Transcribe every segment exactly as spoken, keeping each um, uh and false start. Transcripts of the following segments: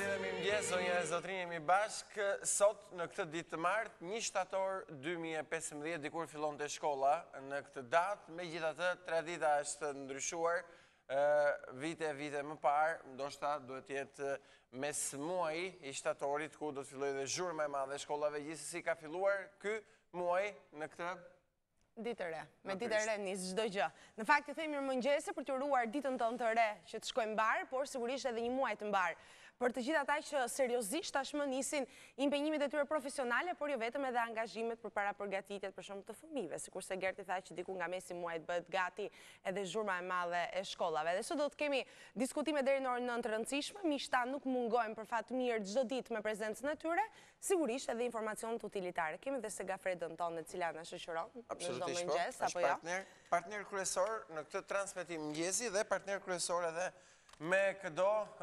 dhe mirëmëngjes, zonja e zotrinj, jemi bashkë sot në këtë ditë të martë, një shtator dy mijë e pesëmbëdhjetë, dikur fillon të shkolla në këtë datë, megjithatë tradita është ndryshuar vite vite më parë, ndoshta duhet jetë mes muaji i shtatorit ku do të fillojë dhe zhurma e madhe e shkollave, gjithsesi ka filluar ky muaj në këtë ditë e re, me ditë e re nis çdo gjë. Në fakt i themi mirëmëngjese për të uruar ditën tonë të re që të shkojmë mbar, por sigurisht edhe një muaj të mbar. Për të gjithë ata që seriozisht tashmë nisin impenjimet e tyre profesionale, por jo vetëm edhe angazhimet përpara përgatitjet për shembull të fëmijëve, sikurse Gerti tha që diku nga mesi i muajit bëhet gati edhe zhurma e madhe e shkollave. Dhe sot do të kemi diskutime deri në orën nëntë të rëndësishme, miqtan nuk mungojmë për fat të mirë çdo ditë me prezencën e tyre, sigurisht edhe informacione utilitare. Kemi dhe Segafredën tonë e cila na shoqëron në çdo mëngjes apo jo. Partner, partner kryesor në këtë transmetim mëngjesi dhe partner kryesor edhe me këdo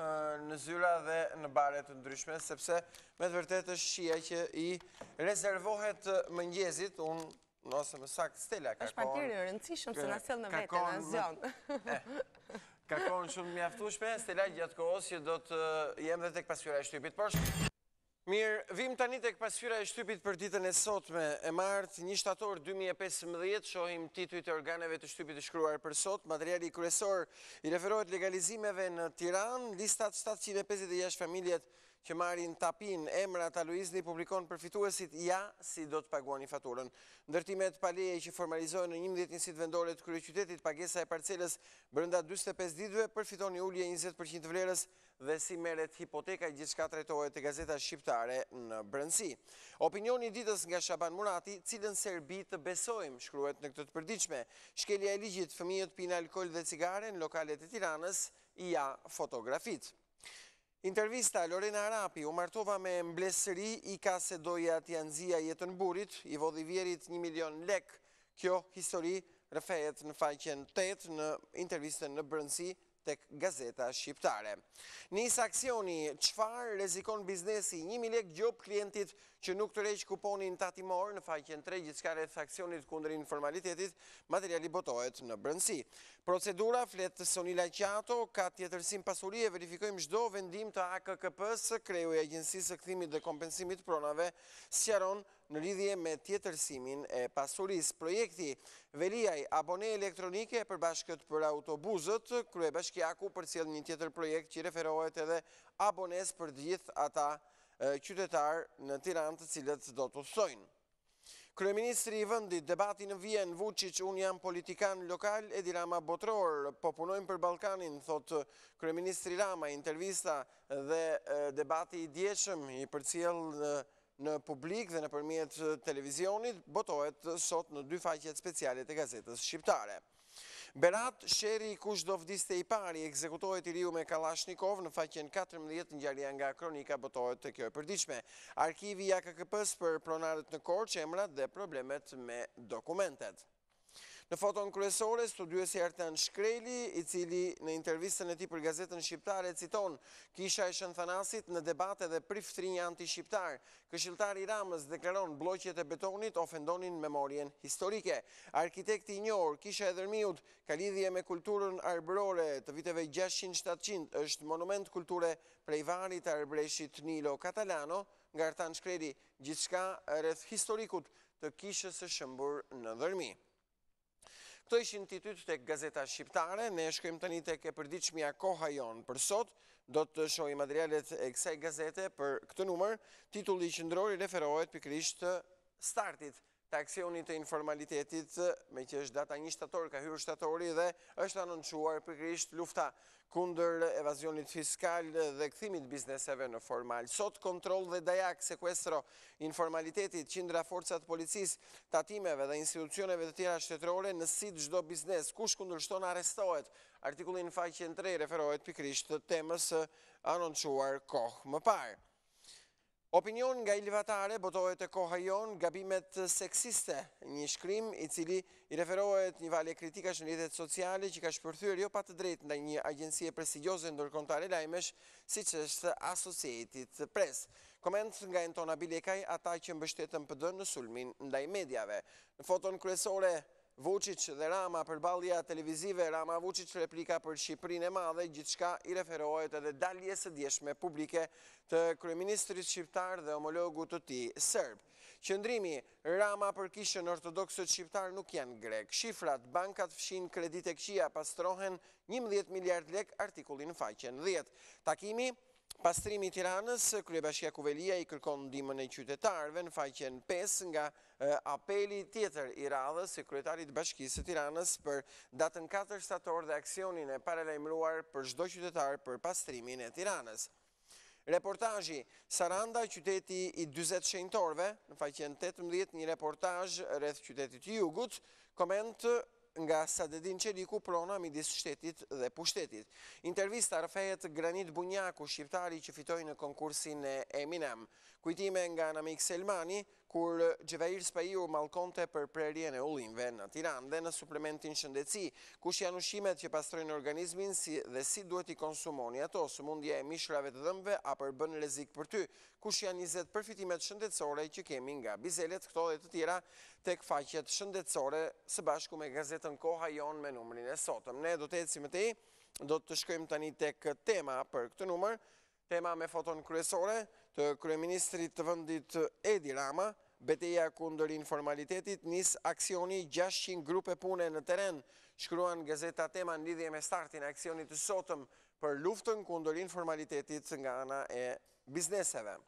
në zyra dhe në bare të ndryshme, sepse me të vërtet është shia që i rezervohet mëngjesit, unë nëse më saktë Stella ka është partneri i rëndësishëm se na sjell në vete në zion. Ka kohën shumë të mjaftueshme, Stella, gjatë kohës që do të jem dhe tek pasqyra e shtypit. Por mirë, vim tani tek pasqyra e shtypit për ditën e sotme e martë, një shtator dy mijë e pesëmbëdhjetë, shohim titujt e organeve të shtypit të shkruar për sot, materiali kryesor i referohet legalizimeve në Tiranë, listat shtatëqind e pesëdhjetë e gjashtë familjet që marrin tapin, emra Taluizni publikon përfituesit ja si do të paguani faturën. Ndërtimet paleje që formalizohen në njëmbëdhjetë njësitë vendore të kryeqytetit, pagesa e parcelës brenda dyzet e pesë ditëve përfiton një ulje njëzet përqind të vlerës dhe si merret hipoteka, gjithçka trajtohet te Gazeta Shqiptare në brendësi. Opinioni i ditës nga Shaban Murati, cilën Serbi të besojmë, shkruhet në këtë të përditshme. Shkelja e ligjit, fëmijët pinë alkool dhe cigare në lokalet e Tiranës, i ja fotografit. Intervista, Lorena Arapi u martova me mblesëri, i ka se doja t'ia nxija jetën burit, i vodhi vjerit një milion lek. Kjo histori rrëfehet në faqen tetë në intervistën në brendësi tek Gazeta Shqiptare. Nis aksioni, çfarë rrezikon biznesi, një mijë lek gjop klientit që nuk tërheq kuponin tatimor, në faqen tre, gjithçka rreth aksionit kundër informalitetit, materiali botohet në brendësi. Procedura, flet Sonila Qato, ka tjetërsim pasurie, verifikojmë çdo vendim të A K K P-s, kreu i Agjencisë së Kthimit dhe Kompensimit të Pronave, sqaron në lidhje me tjetërsimin e pasurisë. Projekti Veliaj, abone elektronike për bashkët për autobuzët, Kryebashkiaku përcjell një tjetër projekt që referohet edhe abones për gjithë ata qytetar në Tiranë të cilët do të udhësojnë. Kryeministri i vendit, debati në Vjen, Vučić, unë jam politikan lokal, Edi Rama botror, po punojmë për Ballkanin, thot kryeministri Rama, intervista dhe debati i dieshëm i përcjell në publik dhe nëpërmjet televizionit, botohet sot në dy faqet speciale të Gazetës Shqiptare. Berat, sheri kush do vdiste i pari, ekzekutohet i riu me Kalashnikov, në faqen katërmbëdhjetë, ngjarja nga kronika botohet të kjo e përditshme. Arkivi i A K K P-s për pronarët në Korçë, emrat dhe problemet me dokumentet. Në foton kryesore, studiuesi Artan Shkreli, i cili në intervistën e tij për Gazetën Shqiptare citon kisha e Shën Thanasit në debate dhe priftrinj anti-shqiptar. Këshilltari i Ramës deklaron blloqjet e betonit ofendonin memorien historike. Arkitekti i njohur, kisha e Dërmiut, ka lidhje me kulturën arbërore të viteve gjashtëqind shtatëqind, është monument kulture prej varit të arbreshit Nilo Catalano, nga Artan Shkreli, gjithçka rreth historikut të kishës së shëmbur në Dërmi. Këto ishin titujt tek Gazeta Shqiptare, ne shkojmë tani tek e përditshmja Koha Jon për sot, do të shohim materialet e kësaj gazete për këtë numër, titulli qendror i referohet pikërisht të startit të aksionit të informalitetit, me që është data një shtator, ka hyrë shtatori dhe është anoncuar pikërisht lufta kundër evazionit fiskal dhe kthimit bizneseve në formal. Sot kontroll dhe dajak, sekuestro informalitetit, qindra forcat policisë, tatimeve dhe institucioneve të tjera shtetërore në sit çdo biznes, kush kundërshton arrestohet. Artikullin në faqen tre referohet pikërisht të temës anoncuar kohë më parë. Opinion nga Ilvatare, botohet e Koha Jon, gabimet seksiste, një shkrim i cili i referohet një valje kritikash në rrjetet sociale që ka shpërthyer jo pa të drejtë ndaj një agjencie prestigjioze ndërkombëtare lajmesh, siç është Associated Press. Koment nga Entona Bilekaj, ata që mbështetën P D në sulmin ndaj mediave. Në foton kryesore Vučić dhe Rama për ballja televizive, Rama Vučić replika për Shqipërinë e madhe, gjithçka i referohet edhe daljes së djeshme publike të kryeministrit shqiptar dhe homologut të tij serb. Qëndrimi Rama për kishën ortodoksët shqiptar nuk janë grek. Shifrat, bankat fshin kredite këqija, pastrohen njëmbëdhjetë miliard lek, artikulli në faqen dhjetë. Takimi Pastrimi i Tiranës, Kryebashkia Kuvelia i kërkon ndihmën e qytetarëve në faqen pesë nga apeli tjetër i radhës i kryetarit të Bashkisë së Tiranës për datën katër shtator dhe aksionin e paralajmëruar për çdo qytetar për pastrimin e Tiranës. Reportazhi Saranda, qyteti i dyzet shenjtorëve, në faqen tetëmbëdhjetë një reportazh rreth qytetit të Jugut, koment nga Sadedin Qeliku, prona midis shtetit dhe pushtetit. Intervista rrëfehet Granit Bunjaku, shqiptari që fitoi në konkursin e Eminem. Kujtime nga Namik Selmani, kur Xhevair Spaiu mallkonte për prerjen e ullinjve në Tiranë. Dhe në suplementin shëndetësi, kush janë ushqimet që pastrojnë organizmin si dhe si duhet i konsumoni ato, sëmundja e mishrave të dhëmbëve apo bën rrezik për ty, kush janë njëzet përfitimet shëndetësore që kemi nga bizelet, këto dhe të tjera tek faqet shëndetësore së bashku me gazetën Koha Jon me numrin e sotëm. Ne do të ecim te, do të shkojmë tani tek tema për këtë numër, tema me foton kryesore të kryeministrit të vendit Edi Rama. Betejë kundër informalitetit, nis aksioni gjashtëqind grupe pune në teren, shkruan gazeta Tema në lidhje me startin e aksionit të sotëm për luftën kundër informalitetit nga ana e bizneseve.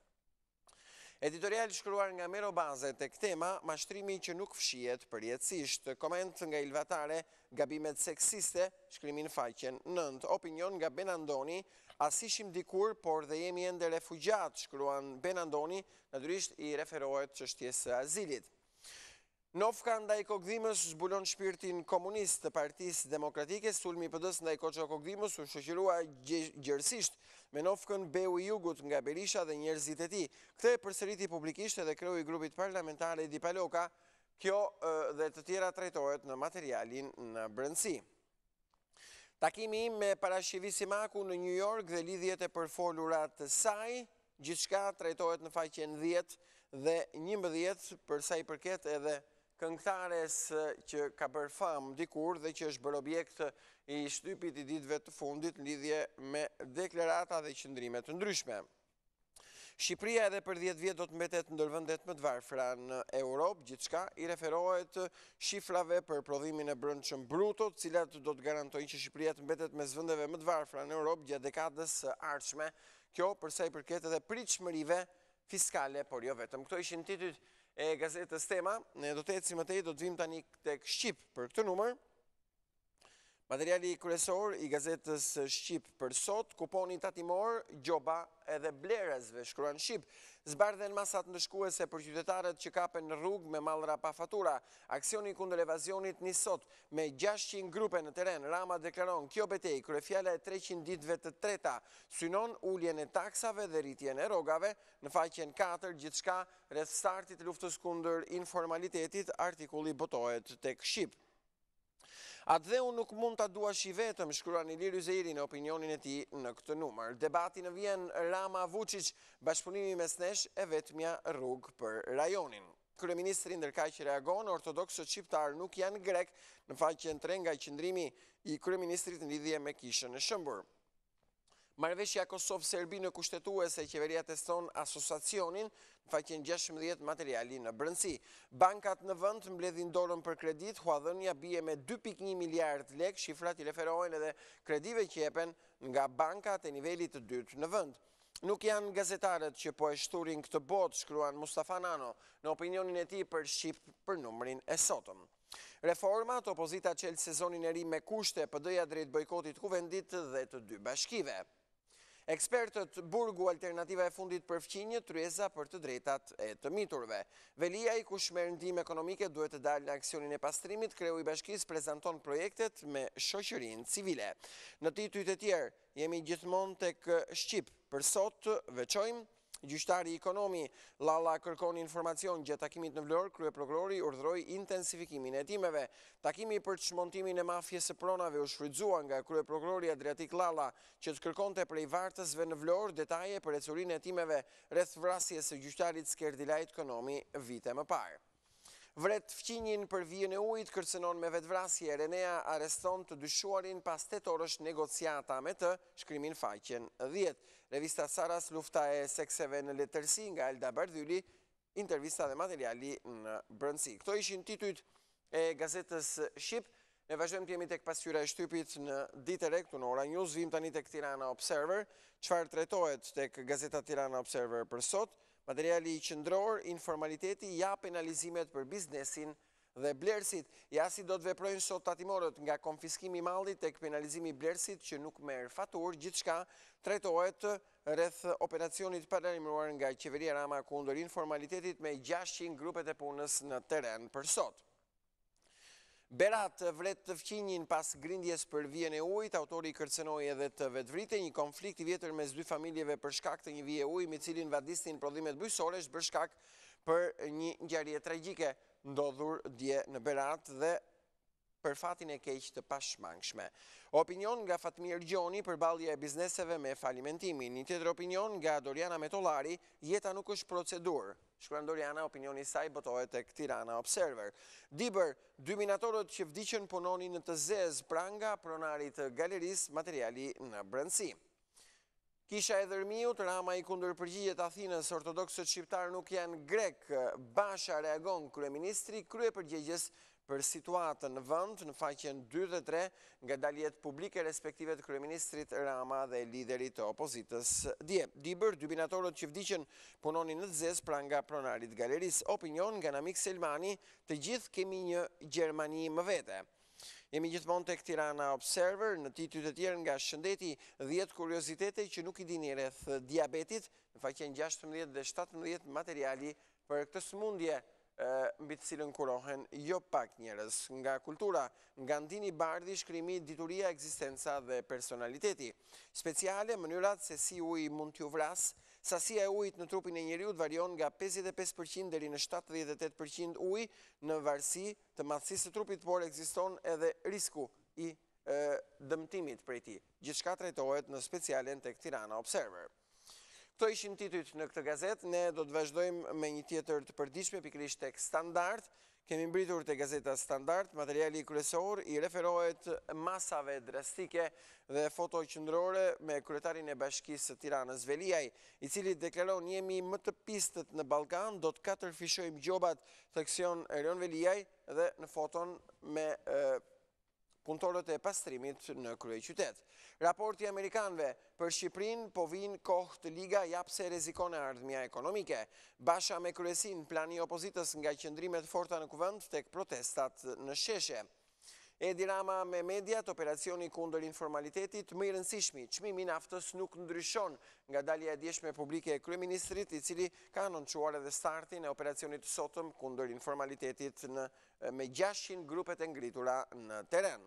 Editorial shkruar nga Mero Baze tek Tema, mashtrimi që nuk fshihet përjetësisht. Koment nga Ilvatare, gabimet seksiste, shkrimin faqen nëntë. Opinion nga Benandoni, as ishim dikur, por dhe jemi ende refugjat, shkruan Benandoni, natyrisht i referohet çështjes së azilit. Nofka ndaj Kokdhimës zbulon shpirtin komunist të Partisë Demokratike, sulmi i P D-s ndaj Koço Kokdhimës u shoqërua gjerësisht me Nofkën Beu i Jugut nga Berisha dhe njerëzit e tij. Këtë e përsëriti publikisht edhe kreu i grupit parlamentare Edi Paloka. Kjo dhe të tjera trajtohet në materialin në brendësi. Takimi im me Parashqivi Simaku në New York dhe lidhjet e përfolurat të saj, gjithçka trajtohet në faqen dhjetë dhe njëmbëdhjetë për sa i përket edhe këngëtares që ka bërë famë dikur dhe që është bërë objekt i shtypit i ditëve të fundit në lidhje me deklarata dhe qëndrime të ndryshme. Shqipëria edhe për dhjetë vjet do të mbetet ndër vendet më të varfra në Europë, gjithçka i referohet shifrave për prodhimin e brendshëm bruto, të cilat do të garantojnë që Shqipëria të mbetet mes vendeve më të varfra në Europë gjatë dekadës së ardhshme. Kjo për sa i përket edhe pritshmërive fiskale, por jo vetëm. Këto ishin titujt e gazetës Tema. Ne do të ecim më tej, do të vim tani tek Shqip për këtë numër. Materiali kryesor i gazetës Shqip për sot, kuponi tatimor, gjoba edhe blerësve, shkruan Shqip. Zbardhen masat ndëshkuese për qytetarët që kapen në rrugë me mallra pa fatura. Aksioni kundër evazionit nis sot me gjashtëqind grupe në teren. Rama deklaron kjo betejë, kryefjala e treqind ditëve të treta, synon uljen e taksave dhe rritjen e rrogave. Në faqen katër, gjithçka rreth startit të luftës kundër informalitetit, artikulli botohet tek Shqip. Atë dhe unë nuk mund të duash i vetëm, shkruan Ilir Yzeiri në opinionin e tij në këtë numër. Debati në vjen Rama Vučić, bashkëpunimi mes nesh e vetmja rrugë për rajonin. Kryeministri ndërkaq reagon, ortodoksët shqiptar nuk janë grek, në faqen tre nga qëndrimi i kryeministrit në lidhje me kishën e shëmbur. Marrëveshja Kosovë-Serbi në kushtetuese, qeveria teston asociacionin, në faqen gjashtëmbëdhjetë materiali në brendësi. Bankat në vend mbledhin dorën për kredit, huadhënia bie me dy pikë një miliard lek, shifrat i referohen edhe kredive që jepen nga bankat e nivelit të dytë në vend. Nuk janë gazetarët që po e shturin këtë botë, shkruan Mustafa Nano në opinionin e tij për Shqip për numrin e sotëm. Reformat, opozita çel sezonin e ri me kushte, P D-ja drejt bojkotit kuvendit dhe të dy bashkive. Ekspertët burgu alternativa e fundit për fqinje, tryeza për të drejtat e të miturve. Velia i kush merr ndihmë ekonomike duhet të dalë në aksionin e pastrimit, kreu i bashkisë prezanton projektet me shoqërinë civile. Në titujt e tjerë, jemi gjithmonë tek Shqip. Për sot veçojmë gjyqtari i ekonomi Lalla kërkon informacion gjatë takimit në Vlorë, kryeprokurori urdhëroi intensifikimin e hetimeve. Takimi për çmontimin e mafjes së pronave u shfrytëzua nga kryeprokurori Adriatik Lalla, që të kërkonte prej vartësve në Vlorë detaje për ecurinë e hetimeve rreth vrasjes së gjyqtarit Skerdilajt Konomi vite më parë. Vret fqinjin për vijën e ujit, kërcënon me vetvrasje. Renea arreston të dyshuarin pas tetë orësh negociata me të, shkrimin faqen dhjetë. Revista Saras, lufta e sekseve në letërsi nga Elda Bardhyli, intervista dhe materiali në brëndësi. Këto ishin titujt e gazetës Shqip. Ne vazhdojmë të jemi tek pasqyra e shtypit në ditë e re këtu në Ora News. Vim tani tek Tirana Observer. Çfarë trajtohet tek gazeta Tirana Observer për sot? Materiali qendror, informaliteti, ja penalizimet për biznesin dhe blerësit. Ja si do të veprojnë sot tatimorët, nga konfiskimi i mallit tek penalizimi i blerësit që nuk merr faturë, gjithçka trajtohet rreth operacionit paralajmëruar nga qeveria Rama kundër informalitetit me gjashtëqind grupet e punës në terren për sot. Berat vret të fqinjin pas grindjes për vijën e ujit, autori kërcënoi edhe të vetvrite. Një konflikt i vjetër mes dy familjeve për shkak të një vije uji, me cilin vadisnin prodhimet bujqësore, është bërë shkak për një ngjarje tragjike ndodhur dje në Berat dhe për fatin e keq të pashmangshme. Opinion nga Fatmir Gjoni për ballje e bizneseve me falimentimin. Një tjetër opinion nga Doriana Metollari, jeta nuk është procedurë. Shkruan Doriana, opinioni i saj botohet tek Tirana Observer. Diber, dy minatorët që vdiqën punonin në të zezë pranga pronarit të galerisë, materiali në brëndësi. Kisha e Dërmiut, Rama i kundër përgjigjet Athinës, ortodoksët shqiptar nuk janë grek. Basha reagon kryeministri, krye përgjigjes për situatën në vend në faqen dy dhe tre nga daljet publike respektive të kryeministrit Rama dhe liderit të opozitës dje. Diber, dy binatorët që vdiqën punonin në të zezë pranga pronarit galerisë. Opinion nga Namik Selmani, të gjithë kemi një Gjermani më vete. Jemi gjithmonë tek Tirana Observer, në titujt e tjerë nga Shëndeti, dhjetë kuriozitete që nuk i dini rreth diabetit, në faqen gjashtëmbëdhjetë dhe shtatëmbëdhjetë materiali për këtë sëmundje mbi të cilën kurohen jo pak njerëz. Nga kultura, nga Ndini Bardhi, shkrimi, dituria, ekzistenca dhe personaliteti. Speciale, mënyrat se si uji mund t'ju vras. Sasia e ujit në trupin e njeriut varion nga pesëdhjetë e pesë përqind deri në shtatëdhjetë e tetë përqind uji në varësi të madhësisë së trupit, por ekziston edhe risku i e, dëmtimit prej tij. Gjithçka trajtohet në specialen tek Tirana Observer. Këto ishin titujt në këtë gazet, ne do të vazhdojmë me një tjetër të përditshme pikërisht tek Standard. Kemi mbritur te gazeta Standard, materiali kryesor i referohet masave drastike dhe foto qendrore me kryetarin e Bashkisë së Tiranës Veliaj, i cili deklaron jemi më të pistët në Ballkan, do të katërfishojmë gjobat, theksion Erion Veliaj dhe në foton me e, punëtorët e pastrimit në kryeqytet. Raporti amerikanëve për Shqipërinë po vinë kohë të liga japse rrezikon e ardhmja ekonomike. Basha me kryesin plani i opozitës nga qëndrimet forta në kuvend tek protestat në sheshe. Edi Rama me mediat, operacioni kundër informalitetit, më i rëndësishmi, çmimi i naftës nuk ndryshon nga dalja e djeshme publike e kryeministrit, i cili ka anoncuar edhe startin e operacionit të sotëm kundër informalitetit në, me gjashtëqind grupet e ngritura në terren.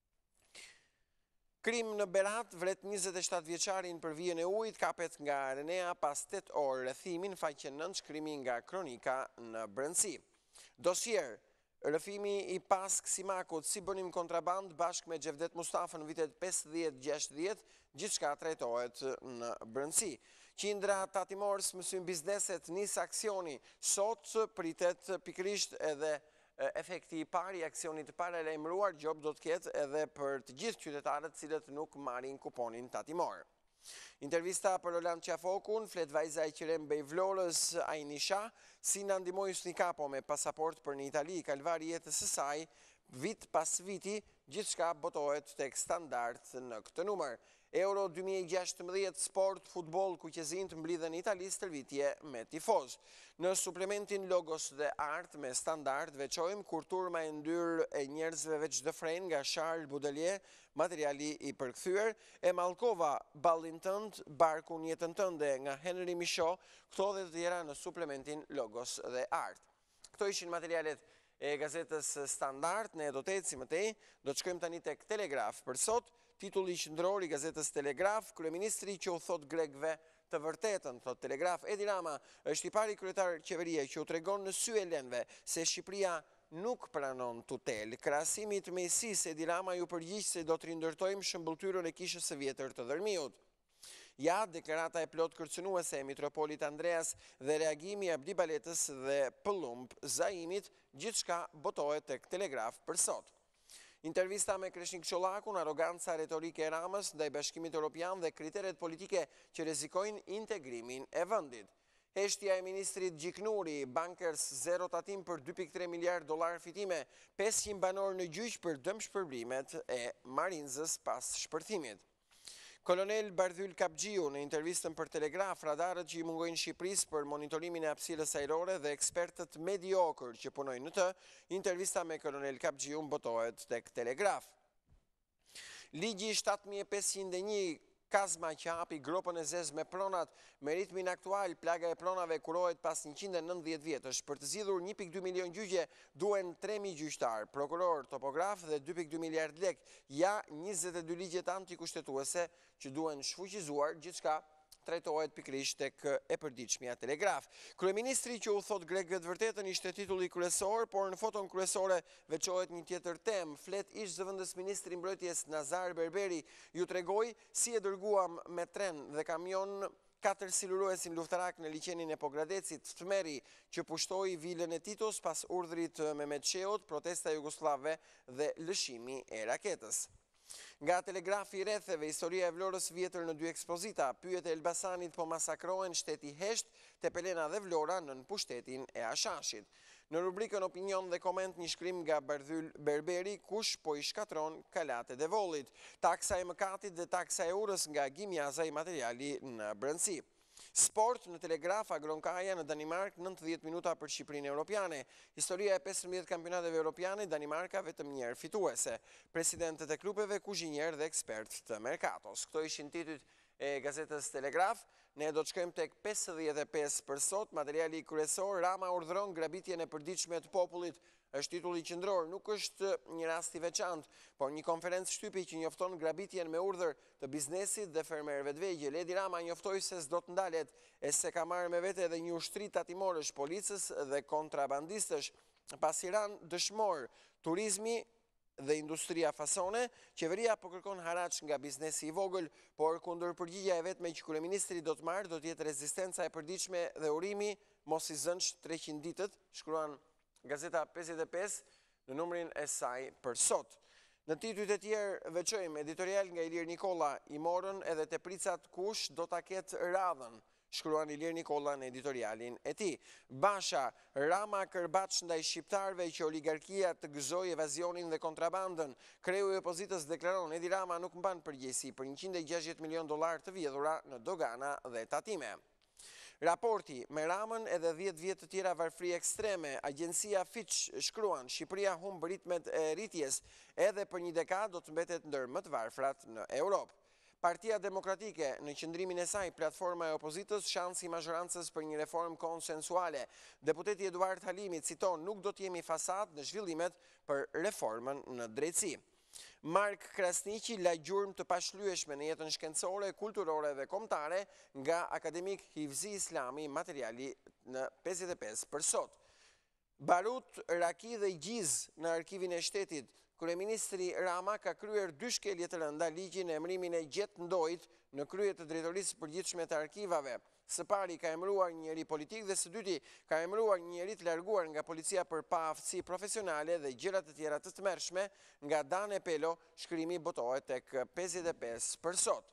Krim në Berat, vret njëzet e shtatë vjeçarin për vijën e ujit, kapet nga Renea pas tetë orë rrethimin, faqen nëntë, shkrimi nga Kronika në brëndësi. Dosier, rrëfimi i pas Ksimakut, si bënim kontraband bashkë me Xhevdet Mustafa në vitet pesëdhjetë gjashtëdhjetë, gjithçka trajtohet në brëndësi. Qindra tatimorës mësyn bizneset nis aksioni, sot pritet pikërisht edhe efekti i parë i aksionit të paralajmëruar, gjob do të ketë edhe për të gjithë qytetarët cilët nuk marrin kuponin tatimor. Intervista për Roland Qafokun, flet vajza e Qerem Bejvlorës Ainisha, si na ndihmoi Snikapo me pasaport për në Itali, kalvari jetës së saj, vit pas viti, gjithçka botohet tek Standard në këtë numër. Euro dy mijë e gjashtëmbëdhjetë, sport, futboll, kuqezin të mblidhen në Itali, stërvitje me tifoz. Në suplementin Logos dhe Art me Standard veçojmë kur turma e ndyr e njerëzve veç dëfren nga Charles Baudelaire, materiali i përkthyer, e Malkova, ballin tënd, barkun jetën tënde nga Henry Michaud, këto dhe të tjera në suplementin Logos dhe Art. Këto ishin materialet e gazetës Standard, ne do të ecim më tej, do të shkojmë tani tek Telegraf për sot. Titulli qendror i gazetës Telegraf, kryeministri që u thot grekëve të vërtetën, thot Telegraf. Edi Rama është i pari kryetar qeverie që u tregon në sy helenëve se Shqipëria nuk pranon tutel. Krahasimit me I S I S, Edi Rama ju përgjigj se do të rindërtojmë shëmbulltyrën e kishës së vjetër të Dërmiut. Ja, deklarata e plot kërcënuese e Mitropolit Andreas dhe reagimi e Abdi Baletës dhe Pëllumb Zaimit, gjithçka botohet tek Telegraf për sot. Intervista me Kreshnik Çollakun, aroganca retorike e Ramës ndaj Bashkimit Evropian dhe kriteret politike që rrezikojnë integrimin e vendit. Heshtja e ministrit Gjiknuri, Bankers zero tatim për dy pikë tre miliard dollar fitime, pesëqind banor në gjyq për dëmshpërblimet e Marinzës pas shpërthimit. Kolonel Bardhyl Kapxhiu në intervistën për Telegraf, radarët që i mungojnë Shqipërisë për monitorimin e hapësirës ajrore dhe ekspertët mediokër që punojnë në të, intervista me Kolonel Kapxhiu botohet tek Telegraf. Ligji shtatë mijë e pesëqind e një kazma që hapi gropën e zezë me pronat, me ritmin aktual, plaga e pronave kurohet pas njëqind e nëntëdhjetë vjetësh. Për të zgjidhur një pikë dy milion gjyqe, duhen tre mijë gjyqtar, prokuror, topograf dhe dy pikë dy miliard lek, ja njëzet e dy ligjet antikushtetuese që duhen shfuqizuar, gjithçka trajtohet pikërisht tek e përditshmja Telegraf. Kryeministri që u thot grekëve të vërtetën ishte titulli kryesor, por në foton kryesore veçohet një tjetër temë. Flet ish zëvendës ministri i mbrojtjes Nazar Berberi ju tregoi si e dërguam me tren dhe kamion katër siluruesin luftarak në liçenin e Pogradecit, Tmeri, që pushtoi vilën e Titos pas urdhrit Mehmet Sheut, protesta jugoslave dhe lëshimi e raketës. Nga Telegrafi i rretheve, historia e Vlorës vjetër në dy ekspozita, pyjet e Elbasanit po masakrohen shteti Hesht, Tepelena dhe Vlora nën pushtetin e Ashashit. Në rubrikën opinion dhe koment një shkrim nga Bardhyl Berberi, kush po i shkatron kalat e Devollit, taksa e mëkatit dhe taksa e urës nga Gimjaza i materiali në brendësi. Sport në Telegraf, Agronkaja në Danimark, nëntëdhjetë minuta për Shqipërinë Europiane. Historia e pesëmbëdhjetë kampionateve Europiane, Danimarka vetëm një herë fituese. Presidentët e klubeve, kuzhinierë dhe ekspertë të Mercatos. Këto ishin titujt e gazetës Telegraf. Ne do të shkojmë tek pesëdhjetë e pesë për sot. Materiali kryesor, Rama urdhëron grabitjen e përditshme të popullit, është titulli qendror, nuk është një rast i veçantë, por një konferencë shtypi që njofton grabitjen me urdhër të biznesit dhe fermerëve të vegjël. Edi Rama njoftoi se s'do të ndalet, e se ka marrë me vete edhe një ushtri tatimorësh, policës dhe kontrabandistësh. Pasi ran dëshmor turizmi dhe industria fasone, qeveria po kërkon haraç nga biznesi i vogël, por kundër përgjigja e vetme që kryeministri do të marrë do të jetë rezistenca e përditshme dhe urimi mos i zënç treqind ditët, shkruan Gazeta pesëdhjetë e pesë në numrin e saj për sot. Në titujt e tjerë veçojmë editorial nga Ilir Nikola, i morën edhe tepricat kush do ta ketë radhën, shkruan Ilir Nikola në editorialin e tij. Basha, Rama kërbaç ndaj shqiptarëve që oligarkia të gëzojë evazionin dhe kontrabandën. Kreu i opozitës deklaron Edi Rama nuk mban përgjegjësi për njëqind e gjashtëdhjetë milion dollar të vjedhura në dogana dhe tatime. Raporti me Ramën edhe dhjetë vjet të tjera varfëri ekstreme, agjencia Fitch shkruan Shqipëria humb ritmet e rritjes, edhe për një dekadë do të mbetet ndër më të varfrat në Europë. Partia Demokratike në qëndrimin e saj, platforma e opozitës, shansi i mazhorancës për një reformë konsensuale. Deputeti Eduard Halimi citon nuk do të jemi fasad në zhvillimet për reformën në drejtësi. Mark Krasniqi la gjurmë të pashlyeshme në jetën shkencore, kulturore dhe kombëtare nga akademik Hivzi Islami, materiali në pesëdhjetë e pesë për sot. Barut, Raki dhe Gjiz në arkivin e shtetit. Kryeministri Rama ka kryer dy shkelje të rënda, ligjin e emërimin e Gjet Ndojt në krye të drejtorisë së përgjithshme të arkivave. Së pari ka emëruar një njeri politik dhe së dyti ka emëruar një njeri të larguar nga policia për paaftësi profesionale dhe gjëra të tjera të tmerrshme nga Dan Epelo, shkrimi botohet tek pesëdhjetë e pesë për sot.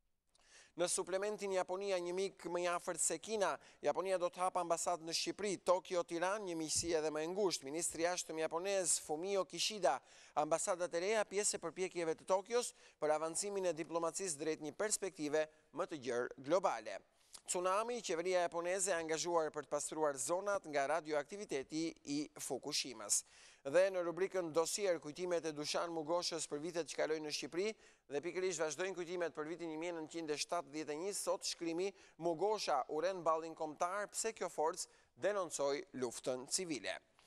Në suplementin Japonia një mik më i afërt se Kina, Japonia do të hapë ambasadë në Shqipëri, Tokyo, Tiranë, një miqësi edhe më e ngushtë. Ministri i jashtëm japonez Fumio Kishida, ambasadat e reja pjesë e përpjekjeve të Tokios për avancimin e diplomacisë drejt një perspektive më të gjerë globale. Tsunami, qeveria japoneze e angazhuar për të pastruar zonat nga radioaktiviteti i Fukushimas. Dhe në rubrikën dosier, kujtimet e Dushan Mugoshës për vitet që kalojnë në Shqipëri, dhe pikërisht vazhdojnë kujtimet për vitin një mijë e nëntëqind e shtatëdhjetë e një, sot shkrimi Mugosha uren ballin kombëtar pse kjo forcë denoncoi luftën civile.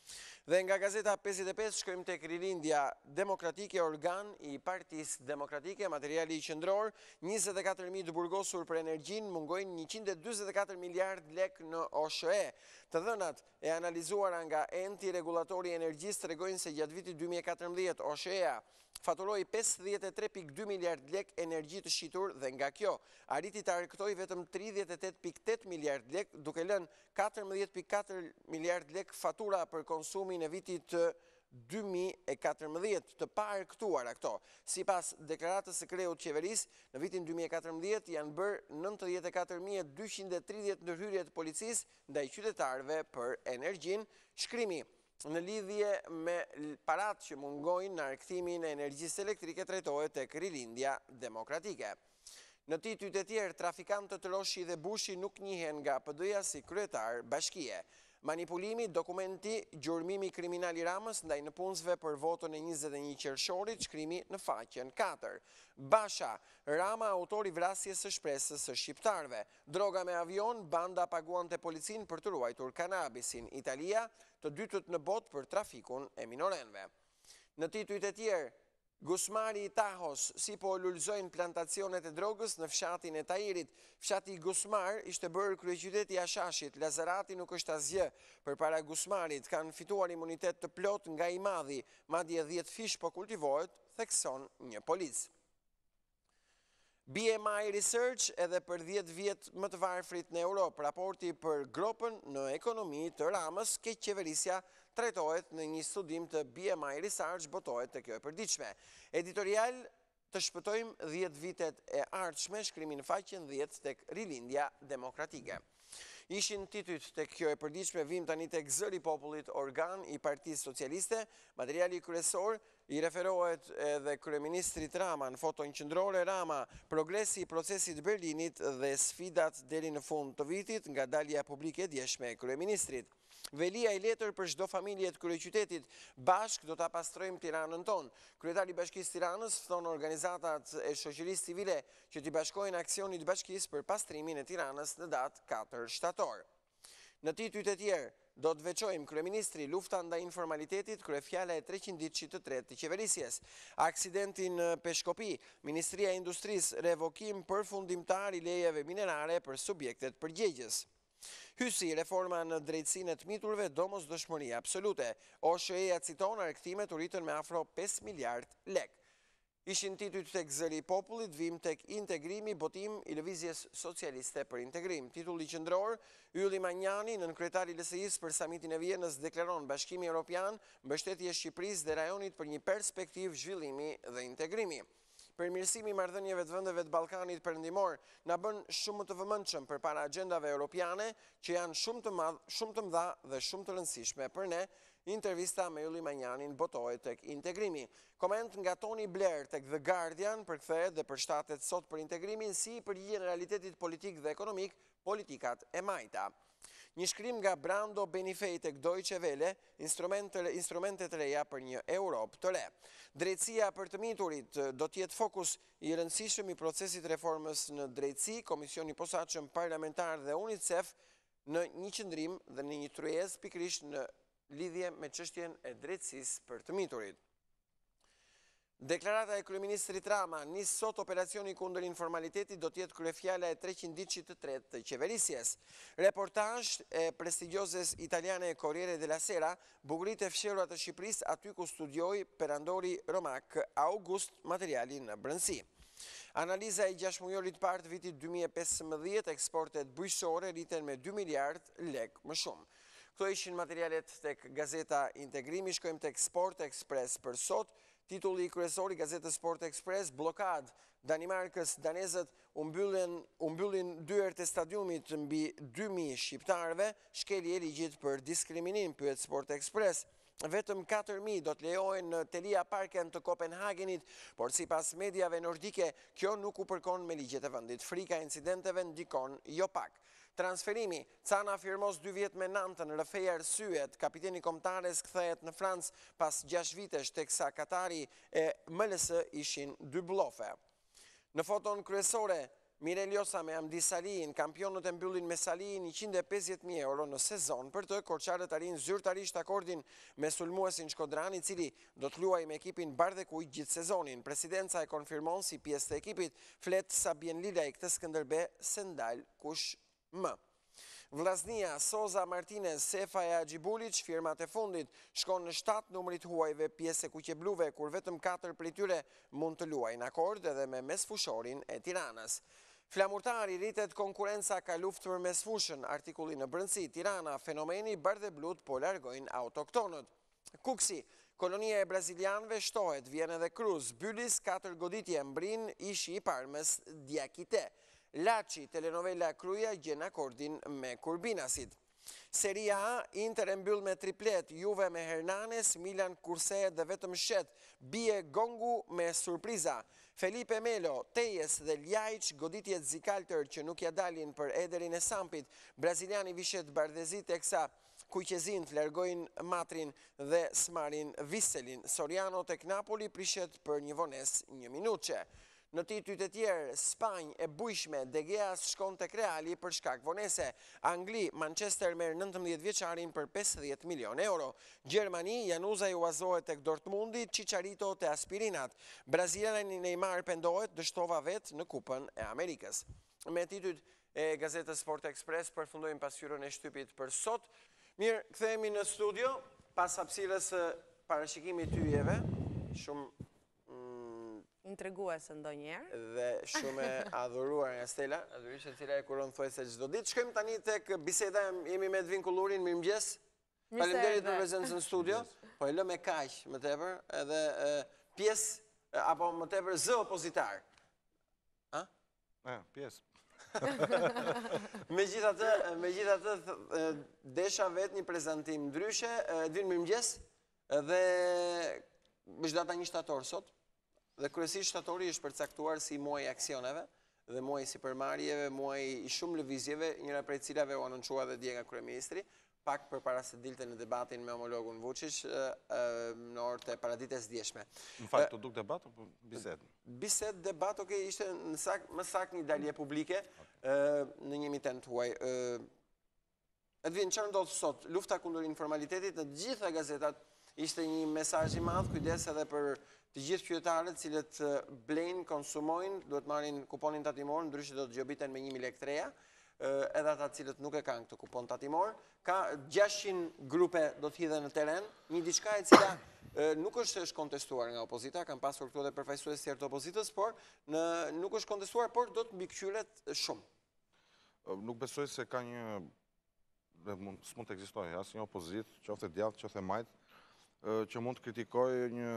Dhe nga Gazeta pesëdhjetë e pesë shkojmë tek Rilindja Demokratike, organ i Partisë Demokratike, materiali qendror, njëzet e katër mijë të burgosur për energjinë, mungojnë njëqind e dyzet e katër miliard lek në O S H E. Të dhënat e analizuara nga enti regulatori i energjisë tregojnë se gjatë vitit dy mijë e katërmbëdhjetë O S H E-a faturoi pesëdhjetë e tre pikë dy miliard lek energji të shitur dhe nga kjo arriti të argëtoi vetëm tridhjetë e tetë pikë tetë miliard lek, duke lënë katërmbëdhjetë pikë katër miliard lek fatura për konsumin e vitit dy mijë e katërmbëdhjetë, të pa argëtuara këto. Sipas deklaratës së kreut qeverisë, në vitin dy mijë e katërmbëdhjetë janë bërë nëntëdhjetë e katër mijë e dyqind e tridhjetë ndërhyrje të policisë ndaj qytetarëve për energjinë. Shkrimi në lidhje me parat që mungojnë në argëtimin e energjisë elektrike trajtohet tek Rilindja Demokratike. Në tituj të tjerë, trafikantët Roshi dhe Bushi nuk njihen nga P D-ja si kryetar bashkie. Manipulimi, dokumenti, gjurmimi kriminal i Ramës ndaj në punësve për votën e njëzet e një qershorit, shkrimi në faqen katër. Basha, Rama autori vrasjes së shpresës së shqiptarve. Droga me avion, banda paguante policin për të ruajtur kanabisin. Italia, të dytët në botë për trafikun e minorenve. Në titujt e tjerë, Gusmari i Tahos, si po lullzojnë plantacionet e drogës në fshatin e Tajirit. Fshati Gusmar ishte bërë kryeqyteti i Ashashit, Lazarati nuk është asgjë. Përpara Gusmarit kanë fituar imunitet të plot nga i madhi, madje dhjetë fish po kultivohet, thekson një polic. B M I Research edhe për dhjetë vjet më të varfrit në Europë, raporti për gropën në ekonomi të Ramës, ke qeverisja trajtohet në një studim të B M I Research, botohet të kjo e përdiqme. Editorial të shpëtojmë dhjetë vitet e ardhshme, shkrimi në faqen dhjetë tek Rilindja Demokratike. Ishin titujt të kjo e përdiqme, vim tani tek Zëri i Popullit, organ i Partisë Socialiste. Materiali kryesor i referohet edhe kryeministrit Rama. Në foton qendrore, Rama, progresi i procesit Berlinit dhe sfidat deri në fund të vitit, nga dalja publike e djeshme e kryeministrit. Velia i letër për çdo familje të kryeqytetit, bashk do ta pastrojmë Tiranën tonë. Kryetari i Bashkisë Tiranës fton organizatat e shoqërisë civile që t'i bashkojnë aksionit bashkisë për pastrimin e Tiranës në datë katër shtator. Në titujt e tjerë, do të veçojmë kryeministri, lufta ndaj informalitetit, kryefjala e treqind të tretë të qeverisjes. Aksidenti në Peshkopi, Ministria e Industrisë, revokim përfundimtar i lejeve minerare për subjektet përgjegjës. Hysi, reforma në drejtësinë e të miturve, domosdoshmëri absolute. O S H E-ja citon argëtimet u rritën me afro pesë miliard lek. Ishin titujt tek Zëri i Popullit, vim tek integrimi, botim i lëvizjes socialiste për integrim. Titulli qendror, Ylli Manjani, nënkryetari i L S I-s për samitin e Vienës, deklaron Bashkimi Evropian, mbështetje Shqipërisë dhe rajonit për një perspektivë zhvillimi dhe integrimi. Përmirësimi i marrëdhënieve të vendeve të Ballkanit Perëndimor na bën shumë të vëmendshëm përpara agjendave europiane që janë shumë të madh, shumë të mëdha dhe shumë të rëndësishme për ne. Intervista me Ylli Manjanin botohet tek integrimi. Koment nga Tony Blair tek The Guardian përkthehet dhe përshtatet sot për integrimin si i përgjigjen realitetit politik dhe ekonomik, politikat e majta. Një shkrim nga Brando Benifej tek Deutsche Welle, instrumentet reja për një Europë të re. Drejtësia për të miturit do t'jetë fokus i rëndësishëm i procesit reformës në drejtësi, Komisioni Posaçëm Parlamentar dhe UNICEF në një qëndrim dhe në një tryezë pikërisht në lidhje me çështjen e drejtësisë për të miturit. Deklarata e kryeministrit Rama, nis sot operacioni kundër informalitetit, do t'jetë kryefjala e treqind të tretë të qeverisjes. Reportazh e prestigjozes italiane Corriere della Sera, bukurit e fshehura të Shqipërisë aty ku studioi perandori romak August, materiali në brëndësi. Analiza e gjashtë mujorit parë të vitit dy mijë e pesëmbëdhjetë, eksportet bujqësore rriten me dy miliard lek më shumë. Këto ishin materialet tek Gazeta Integrimi, shkojmë tek Sport Express për sot. Titulli i kryesor i Gazetës Sport Express, blokad, Danimarkës, danezët u mbyllin, u mbyllin dyert e stadiumit mbi dy mijë shqiptarëve, shkelje e ligjit për diskriminim, pyet Sport Express. Vetëm katër mijë do të lejohen në Telia Parken të Kopenhagenit, por sipas mediave nordike, kjo nuk u përkon me ligjet e vendit. Frika e incidenteve ndikon jo pak. Transferimi, Cana firmos dy vjet me Nantën, rrëfej arsyet, kapiteni kombëtares kthehet në Francë pas gjashtë vitesh, teksa Katari e M L S ishin dy blofe. Në foton kryesore, Mireliosa me Amdi Salin, kampionët e mbyllin me Salin njëqind e pesëdhjetë mijë euro në sezon. Për të, korçarët arrin zyrtarisht akordin me sulmuesin Shkodrani, i cili do të luajë me ekipin bardhekuj gjithë sezonin. Presidenca e konfirmon si pjesë të ekipit, flet Sabien Lilaj këtë Skënderbe se ndal kush më. Vllaznia, Soza Martinez, Sefa e Agjibulic, firmat e fundit, shkon në shtatë numrit huajve pjesë e kuqebluve, kur vetëm katër prej tyre mund të luajnë akord edhe me mesfushorin e Tiranës. Flamurtari, rritet konkurenca ka luftë për mesfushën, artikulli në brëndësi, Tirana, fenomeni bardheblut po largojnë autoktonët. Kuksi, kolonia e brazilianëve shtohet, vjen edhe Cruz, Bylis, katër goditje mbrin, ishi i Parmës, Diakite. Laci, telenovela Kruja, gjen akordin me Kurbinasit. Seria A, Inter e mbyll me triplet, Juve me Hernanes, Milan kurse dhe vetëm shet, bie Gongu me surpriza. Felipe Melo, Tejes dhe Ljajq, goditjet zikaltër që nuk ja dalin për Ederin e Sampit, braziliani vishet bardhezit e kësa Kujqezin të largojnë Matrin dhe Smarin Viselin. Soriano tek Napoli prishet për një vones një minuqe. Në titujt e tjerë, Spanjë e bujshme, De Gea shkon tek Reali për shkak vonese. Angli, Manchester merr nëntëmbëdhjetë vjeçarin për pesëdhjetë milion euro. Gjermani, Januza ju azohet tek Dortmundi, Chicharito te Aspirinat. Braziliani Neymar pendohet, dështova vet në Kupën e Amerikës. Me titujt e gazetës Sport Express përfundojmë pasqyrën e shtypit për sot. Mirë, kthehemi në studio pas hapësirës së parashikimit të yjeve. Shumë Intreguese ndonjëherë. Dhe shumë e adhuruar nga Stella, adhurisht e cila e kuron thuaj se çdo ditë. Shkojmë tani tek biseda, jemi me Edvin Kullurin, mirëmëngjes. Faleminderit për prezencën në studio. Po e lë me kaq më tepër, edhe pjesë apo më tepër zë opozitar. Ë? Ë, pjesë. Megjithatë, megjithatë desha vetë një prezantim ndryshe. Edvin, mirëmëngjes. Dhe është data një shtator sot. Dhe kryesisht shtatori është përcaktuar si muaj aksioneve dhe muaj sipërmarrjeve, muaj i shumë lëvizjeve, njëra prej cilave u anonçua dhe dje nga kryeministri, pak përpara se dilte në debatin me homologun Vučić në orët e paradites djeshme. Në fakt, të duk debat apo bisedë? Bisedë, debat, oke, ishte më saktë një dalje publike në një mitent huaj. Edvin, çfarë ndodh sot? Lufta kundër informalitetit në të gjitha gazetat ishte një mesazh i madh, kujdes edhe për të gjithë qytetarët cilët blejnë, konsumojnë, duhet marrin kuponin tatimor, ndryshe do të gjobiten me një mijë lekë treja, edhe ata cilët nuk e kanë këtë kupon tatimor. Ka gjashtëqind grupe do të hidhen në teren, një diçka e cila nuk është është kontestuar nga opozita, kanë pasur këtu edhe përfaqësues tjerë të opozitës, por nuk është kontestuar, por do të mbikëqyret shumë. Nuk besoj se ka një, s'mund të ekzistojë asnjë opozitë, qoftë djathtë, qoftë majt, që mund të kritikojë një,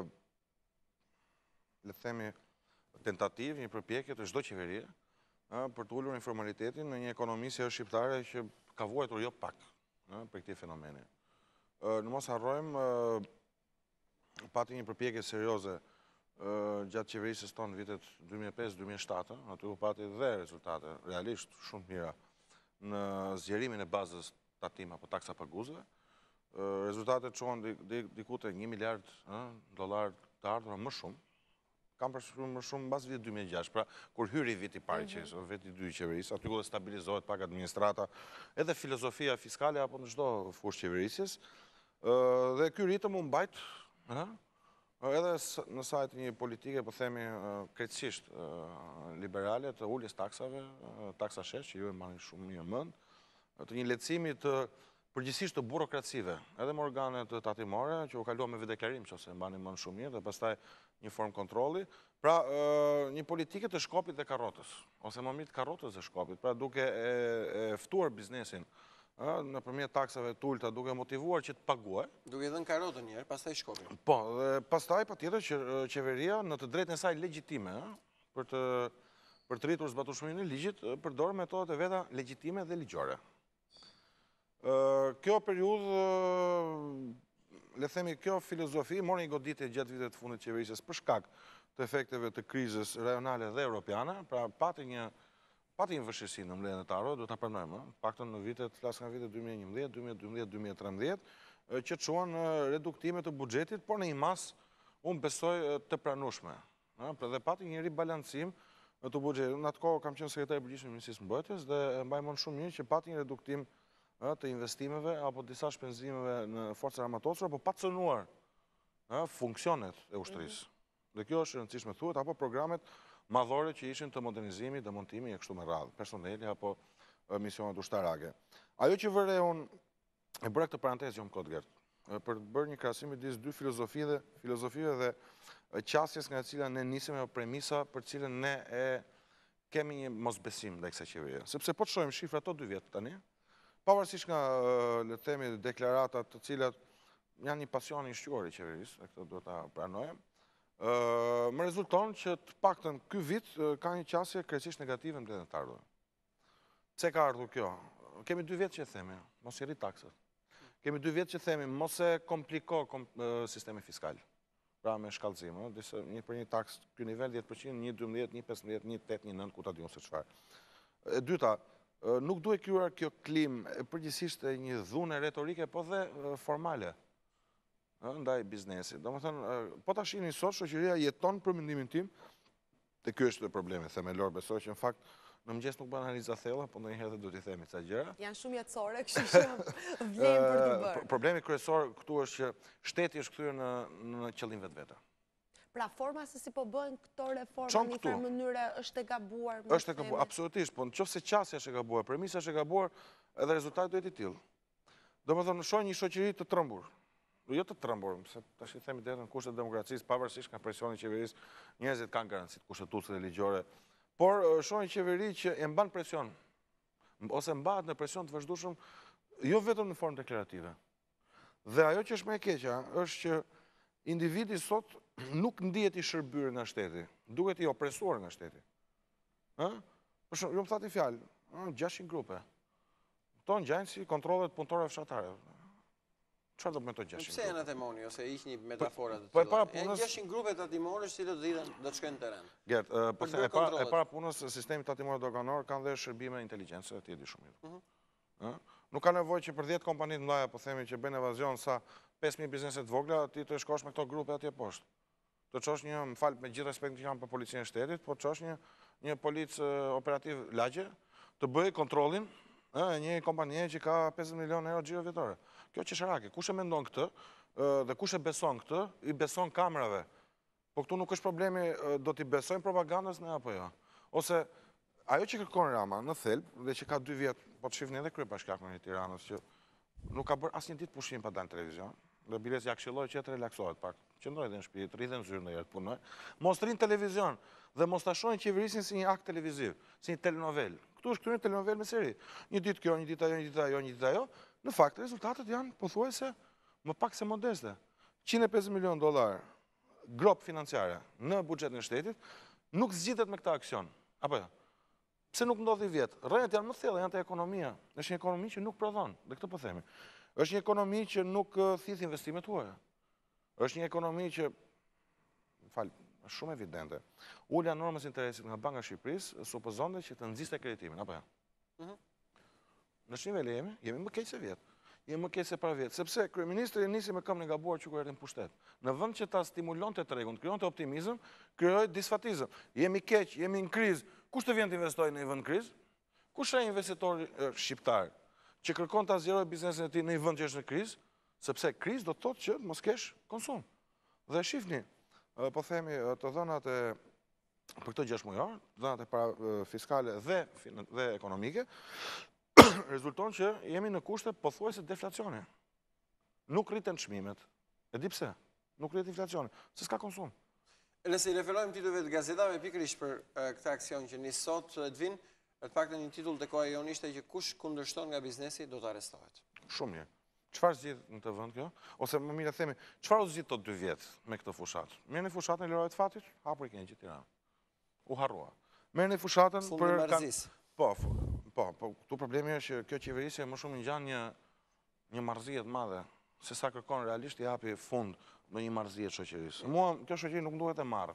le të themi, tentativ, një përpjekje të çdo qeverie për të ulur informalitetin në një ekonomi si është shqiptare që ka vuajtur jo pak për këtij fenomeni. Në mos harrojmë, pati një përpjekje serioze gjatë qeverisës tonë vitet dy mijë e pesë dy mijë e shtatë, aty u pati dhe rezultate realisht shumë mira në zgjerimin e bazës tatim apo taksa paguzëve. Rezultatet qohen diku te një miliard dollar të ardhur më shumë. Kam përshkruar më shumë mbas vitit dy mijë e gjashtë, pra kur hyri viti i parë që viti i dytë i qeverisë, aty ku stabilizohet pak administrata, edhe filozofia fiskale apo në çdo fushë qeverisjes. Dhe ky ritëm u mbajt, edhe në sajt një politike, po themi krejtësisht liberale të uljes taksave, taksa shesh që ju e marrin shumë mirë mend, të një lehtësimi të përgjithsisht të burokracive, edhe me organet tatimore, që u kaluan me videoklarim, nëse e mbani mend shumë mirë, dhe pastaj një formë kontrolli. Pra, një politike të shkopit dhe karrotës, ose më mirë të karrotës dhe shkopit, pra duke e ftuar biznesin nëpërmjet taksave të ulta, duke motivuar që të paguaj. Duke dhënë karrotën një herë, pastaj shkopin. Po, dhe pastaj patjetër që qeveria në të drejtën e saj legjitime, për të për të rritur zbatueshmërinë e ligjit, përdor metodat e veta legjitime dhe ligjore. Kjo periudhë, le themi, kjo filozofi mori një goditje gjatë vitet të fundit të qeverisjes për shkak të efekteve të krizës rajonale dhe europiane, pra pati një pati një vështirësi në mbledhjen e tarëve, duhet ta pranojmë, paktën në vitet, flas nga vitet dy mijë e njëmbëdhjetë, dy mijë e dymbëdhjetë, dy mijë e trembëdhjetë, që çuan reduktime të buxhetit, por në një mas, unë besoj, të pranueshme. Pra dhe pati një ribalancim në të buxhetit. Në atë kohë kam qenë sekretar i përgjithshëm i Ministrisë Mbrojtjes dhe e mbaj mend shumë mirë që pati një reduktim të investimeve apo disa shpenzimeve në forcat armatosur, apo pa cënuar funksionet e ushtrisë. Dhe kjo është e rëndësishme thuhet, apo programet madhore që ishin të modernizimit, demontimi e kështu me radhë, personeli apo misionet ushtarake. Ajo që vëre unë e bëra këtë parantezë jo më kot Gert, për të bërë një krahasim midis dy filozofive, filozofive dhe qasjes nga e cila ne nisim e premisa për cilën ne e kemi një mosbesim ndaj kësaj qeverie. Sepse po të shohim shifra ato dy vjet tani, pavarësisht nga le të themi deklaratat të cilat janë një pasion i shquar i qeverisë, e këtë duhet ta pranojmë, më rezulton që të paktën ky vit ka një qasje krejtësisht negative në mbledhjen e ardhur. Pse ka ardhur kjo? Kemi dy vjet që themi, mos i rrit taksat. Kemi dy vjet që themi, mos e kompliko sistemi fiskal. Pra me shkallëzim, një për një taks, ky nivel dhjetë përqind, një dymbëdhjetë, një pesëmbëdhjetë, një tetë, një nëntë, ku ta diun se çfarë. E dyta, nuk duhet krijuar kjo klimë përgjithsisht e një dhunë retorike, po dhe formale ndaj biznesit. Domethënë, po ta shihni sot shoqëria jeton për mendimin tim, dhe ky është problemi themelor, besoj që në fakt në mëngjes nuk bën analiza thella, po ndonjëherë duhet i themi ca gjëra. Janë shumë jetësore, kështu që vlen për të bërë. Problemi kryesor këtu është që shteti është kthyer në në qëllim vetvete. Pra forma se si po bëhen këto reforma në një farë mënyre është e gabuar. Është e gabuar, absolutisht, po nëse qasja është e gabuar, premisa është e gabuar, edhe rezultati duhet i tillë. Domethënë shoh një shoqëri të trembur. Jo të trembur, se tash i themi drejtën kushtet e demokracisë, pavarësisht nga presioni i qeverisë, njerëzit kanë garancitë kushtetuese dhe ligjore. Por shoh një qeveri që e mban presion, ose mbahet në presion të vazhdueshëm, jo vetëm në formë deklarative. Dhe ajo që është më e keqja është që individi sot nuk ndihet i shërbyer nga shteti, duket i opresuar nga shteti. Ë? Për shembull, ju më thati fjalë, gjashtëqind grupe. Kto ngjajnë si kontrollet punëtorëve fshatarë. Çfarë do të mëtoj gjashtëqind? Pse janë atë moni ose hiq një metafora të tillë? Janë gjashtëqind grupe tatimorësh që do të do të shkojnë në terren. Gert, po e para e para punës sistemi tatimor doganor kanë dhe shërbime inteligjencë, ti e di shumë mirë. Ëh? Nuk ka nevojë që për dhjetë kompani të mëdha, po themi që bëjnë evazion sa pesë mijë biznese të vogla, ti të shkosh me këto grupe atje poshtë. Të çosh një, më fal, me gjithë respektin që kam për policinë e shtetit, po çosh një një policë operativ lagje të bëjë kontrollin e një kompanie që ka pesëdhjetë milionë euro xhiro vjetore. Kjo qesharake, kush e mendon këtë dhe kush e beson këtë, i beson kamerave. Po këtu nuk është problemi, do t'i besojnë propagandës ne apo jo. Ose ajo që kërkon Rama në thelb, dhe që ka dy vjet, po të shifni edhe kryebashkiakun e Tiranës që nuk ka bërë asnjë ditë pushim pa dalë në televizion. Dhe biles ja këshilloj që të relaksohet pak. Qëndroj dhe në shtëpi, të rridhen zyrë ndonjëherë të punoj. Mos të rinë televizion dhe mos ta shohin qeverisin si një akt televiziv, si një telenovel. Këtu është kryer telenovel me seri. Një ditë kjo, një ditë ajo, një ditë ajo, një ditë ajo. Në fakt rezultatet janë pothuajse më pak se modeste. njëqind e pesëdhjetë milionë dollar grop financiare në buxhetin e shtetit nuk zgjidhet me këtë aksion. Apo jo? Pse nuk ndodhi vjet? Rreth janë më thellë, janë te ekonomia. Është një ekonomi që nuk prodhon, dhe këtë po themi. Është një ekonomi që nuk thith investimet huaja. Është një ekonomi që, fal, është shumë evidente. Ulja normës interesit nga Banka e Shqipërisë supozonte që të nxiste kreditimin, apo jo? Mhm. Në çfarë niveli jemi? Jemi më keq se vjet. Jemi më keq se para vjet, sepse kryeministri nisi me këmbën e gabuar që kur erdhi në pushtet. Në vend që ta stimulonte tregun, të krijonte optimizëm, krijoi disfatizëm. Jemi keq, jemi në krizë. Kush të vjen të investojë në një vend krizë? Kush është investitori shqiptar që kërkon ta zgjerojë biznesin e tij në një vend që është në krizë? Sepse krizë do të thotë që mos kesh konsum. Dhe shihni, po themi të dhënat e për këto gjashtë mujor, dhënat e para fiskale dhe dhe ekonomike, rezulton që jemi në kushte pothuajse deflacioni. Nuk rriten çmimet. E di pse? Nuk rrit inflacioni, se s'ka konsum. Nëse i referojmë titujve të gazetave pikërisht për këtë aksion që nis sot të vinë, të paktën një titull tek koha jon ishte që kush kundërshton nga biznesi do të arrestohet. Shumë mirë. Çfarë zgjidh në të vend kjo? Ose më mirë themi, çfarë u zgjidh të dy vjet me këtë fushat? Merrni fushatën e lirave të fatit, hapur i kënë gjithë Tiranë. U harrua. Merrni fushatën për Po, po, po, këtu problemi është që kjo qeverisje më shumë ngjan një një marrëzie të madhe, se sa kërkon realisht i japi fund në një marrëzie të shoqërisë. Mua kjo shoqëri nuk duhet e marr.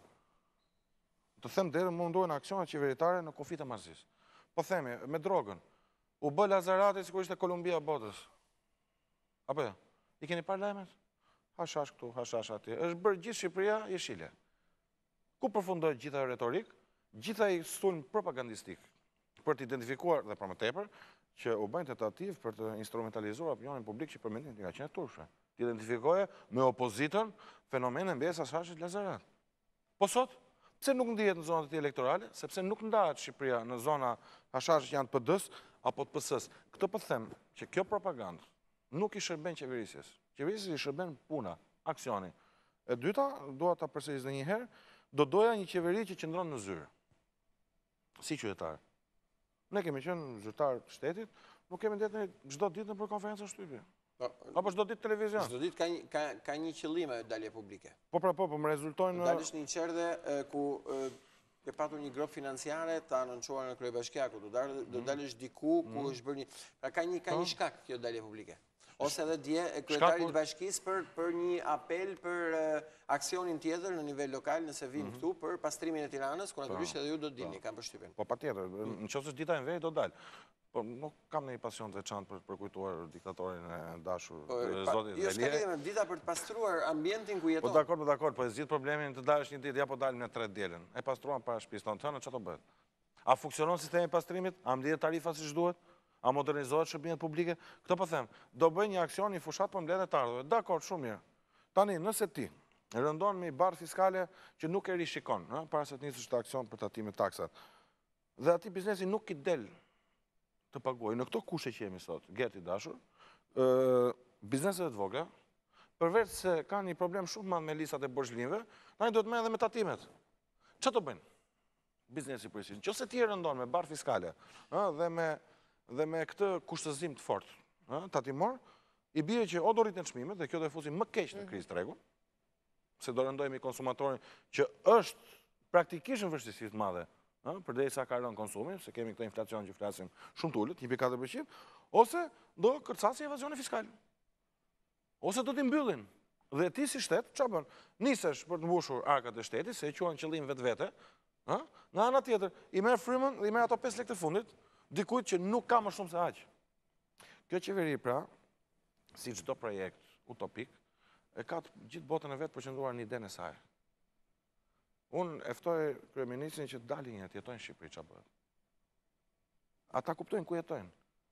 Të them drejtë, mua ndohen aksione qeveritare në konflikt të marrëzisë. Po themi, me drogën, u bë Lazarati sikur ishte Kolumbia e botës. Apo jo? I keni parë lajmet? Hashash këtu, hashash atje. Është bërë gjithë Shqipëria jeshile. Ku përfundoi gjithë ajo retorik? gjitha i sulm propagandistik për të identifikuar dhe për më tepër që u bëjnë tentativ për të instrumentalizuar opinionin publik që përmendim të nga qenë turshë. Të identifikoje me opozitën fenomene mbesa shashit Lazarat. Po sot, pse nuk ndihet në zonat e elektorale, sepse nuk ndahet Shqipëria në zona hashashit që janë të P D-s apo të P S-s. Këtë po them që kjo propagandë nuk i shërben qeverisjes. Qeverisjes i shërben puna, aksioni. E dyta, doa ta përsëris edhe një herë, do doja një qeveri që qëndron në zyrë. Si qytetar. Ne kemi qenë zyrtar të shtetit, nuk kemi ndetë çdo ditë në për konferenca shtypje. Apo çdo ditë televizion. Çdo ditë ka një ka, ka një qëllim ajo dalje publike. Po pra po, po më rezultojnë Dalësh në një qerdhe e, ku e, ke patur një grop financiare të anoncuar në kryebashkiaku, do dalësh do dalësh diku ku është bërë një pra ka një ka një shkak kjo dalje publike. Ose edhe dje e kryetari i bashkisë për për një apel për uh, aksionin tjetër në nivel lokal nëse vinë këtu për pastrimin e Tiranës, ku natyrisht edhe ju do të dini, kam përshtypjen. Po patjetër, në qoftë se dita e vej do dal. Po nuk kam ndonjë pasion të veçantë për për kujtuar diktatorin e dashur zotit Zelie. Jo, s'ka lidhje me dita për të pastruar ambientin ku jeton. Po dakord, po dakord, po e zgjidh problemin të dalësh një ditë, ja po dalim në tre dielën. E pastruan para shtëpisë tonë, çfarë çfarë bëhet? A funksionon sistemi i pastrimit? A mbledhet tarifa siç duhet? A modernizohet shërbimet publike? Këtë po them, do bëj një aksion një fushat për mbledhje të ardhurve. Dakord, shumë mirë. Tani, nëse ti rëndon me barë fiskale që nuk e rishikon, para se të nisësh të aksion për tatime taksat, dhe ati biznesi nuk i del të paguaj, në këto kushe që jemi sot, Gerti dashur, bizneset të vogla, përveç se ka një problem shumë madh me listat e borxhlinëve, tani do të merren edhe me tatimet. Çfarë do bëjnë? Biznesi përgjithësisht. Nëse ti rëndon me barë fiskale, dhe me dhe me këtë kushtëzim të fortë tatimor, i bie që o do rritën çmimet, dhe kjo do e fusi më keq në krizë tregun, se do rëndojmë i konsumatorin që është praktikisht në vështirësi të madhe, përderisa ka rënë konsumi, se kemi këtë inflacion që flasim shumë të ulët, një pikë katër përqind, ose do kërcasi evazioni fiskal. Ose do t'i mbyllin. Dhe ti si shtet, çfarë bën? Nisesh për të mbushur arkat e shtetit, se e quajnë qëllim vetvete, ë? Nga ana tjetër, i merr frymën dhe i merr ato pesë lekë të fundit, dikujt që nuk ka më shumë se aq. Kjo qeveri pra, si çdo projekt utopik, e ka gjithë botën e vet përqendruar në idenë e saj. Unë e ftoj kryeministrin që të dalin një të jetojnë në Shqipëri çfarë bëhet. Ata kuptojnë ku jetojnë.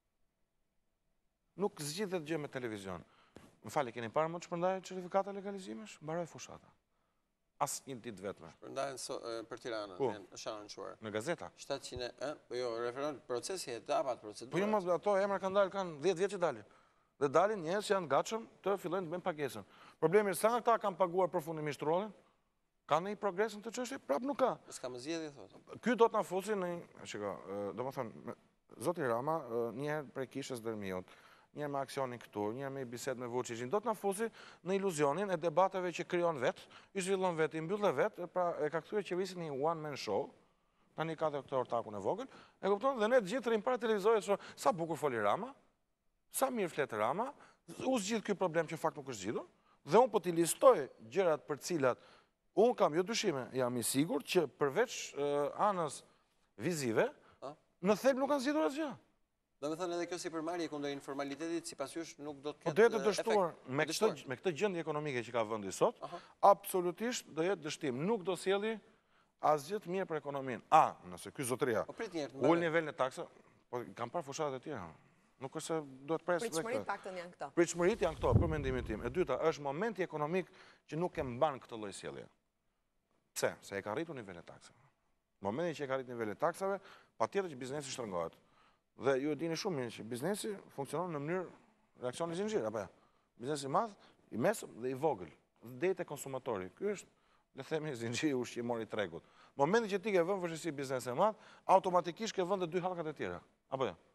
Nuk zgjidhet gjë me televizion. Më fali, keni parë më të shpërndajë certifikata legalizimesh? Mbaroj fushata. As një ditë vetme. Shpërndajnë so, për Tiranën, është anoncuar. Në gazeta? shtatëqind, ë? Po jo, referon procesi, etapat, procedurat. Po jo, mos ato emra kanë dalë, kanë dhjetë vjet që dalin. Dhe dalin njerëz që janë gatshëm të fillojnë të bëjnë pagesën. Problemi është sa ata kanë paguar përfundimisht rollin? Ka ndonjë progres në këtë çështje? Prap nuk ka. S'ka më zgjedhje thotë. Ky do të na fusi në, shiko, domethënë zoti Rama një herë prej kishës Dermiut, një herë me aksionin këtu, një herë me bisedë me Vučićin, do të na fusi në iluzionin e debateve që krijon vet, i zhvillon vet, i mbyll vet, pra e ka kthyer qeverisin në një one man show. Tani ka këtë ortakun e vogël, e kupton, dhe ne të gjithë rrim para televizorit shoh sa bukur foli Rama, sa mirë flet Rama, u zgjidh ky problem që fakt nuk është zgjidhur, dhe un po t'i listoj gjërat për cilat un kam jo dyshime, jam i sigurt që përveç anës vizive, në thelb nuk kanë zgjidhur asgjë. Do me thënë edhe kjo sipërmarrje kundër informalitetit sipas jush nuk do të ketë efekt. Do jetë dështuar me këtë me këtë gjendje ekonomike që ka vendi sot, absolutisht do jetë dështim, nuk do sjelli asgjë të mirë për ekonominë. A, nëse ky zotëria ul nivelin e taksave, po kam parë fushatat e tjera. Nuk është se do të presë. Pritshmërit paktën janë këto. Pritshmërit janë këto, për mendimin tim. E dyta, është momenti ekonomik që nuk e mban këtë lloj sjellje. Pse? Se e ka rritur nivelin e taksave. Momenti që e ka rritur nivelin e taksave, patjetër që biznesi shtrëngohet. Dhe ju e dini shumë mirë që biznesi funksionon në mënyrë reaksioni zinxhir, apo jo? Biznesi i madh, i mesëm dhe i vogël, deri te konsumatori. Ky është, le të themi, zinxhiri ushqimor i tregut. Momenti që ti ke vënë vështirësi biznesi i madh, automatikisht ke vënë dy hallkat e tjera, apo jo?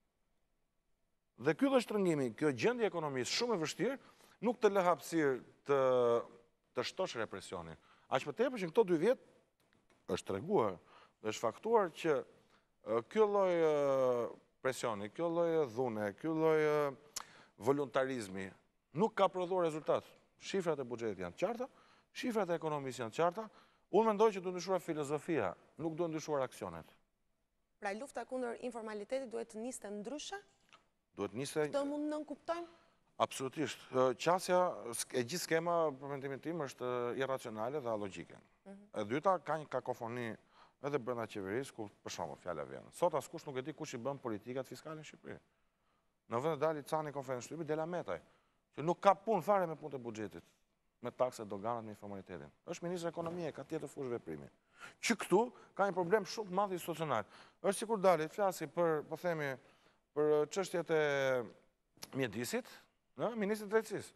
Dhe ky lloj shtrëngimi, kjo gjendje ekonomisë shumë e vështirë, nuk të lë hapësirë të të shtosh represionin. Aq më tepër që në këto dy vjet është treguar dhe është faktuar që kjo lloj presioni, kjo lloj dhune, kjo lloj voluntarizmi nuk ka prodhuar rezultat. Shifrat e buxhetit janë të qarta, shifrat e ekonomisë janë të qarta. Unë mendoj që duhet ndryshuar filozofia, nuk duhet ndryshuar aksionet. Pra lufta kundër informalitetit duhet të niste ndryshe? Duhet niste. Këtë mund të nënkuptojmë? Absolutisht. Qasja e gjithë skema, për mendimin tim, është irracionale dhe alogjike. E dyta, ka një kakofoni edhe brenda qeverisë, ku për shembull fjala vjen. Sot askush nuk e di kush i bën politikat fiskale në Shqipëri. Në vend të dalë Cani konferencë shtypi, del Ametaj, që nuk ka punë fare me punët e buxhetit, me takset, doganat, me informalitetin. Është ministri ekonomie, ka tjetër fushë veprimi. Që këtu ka një problem shumë të madh institucional. Është sikur dalit flasi për, po themi, për çështjet e mjedisit, në ministri i drejtësisë.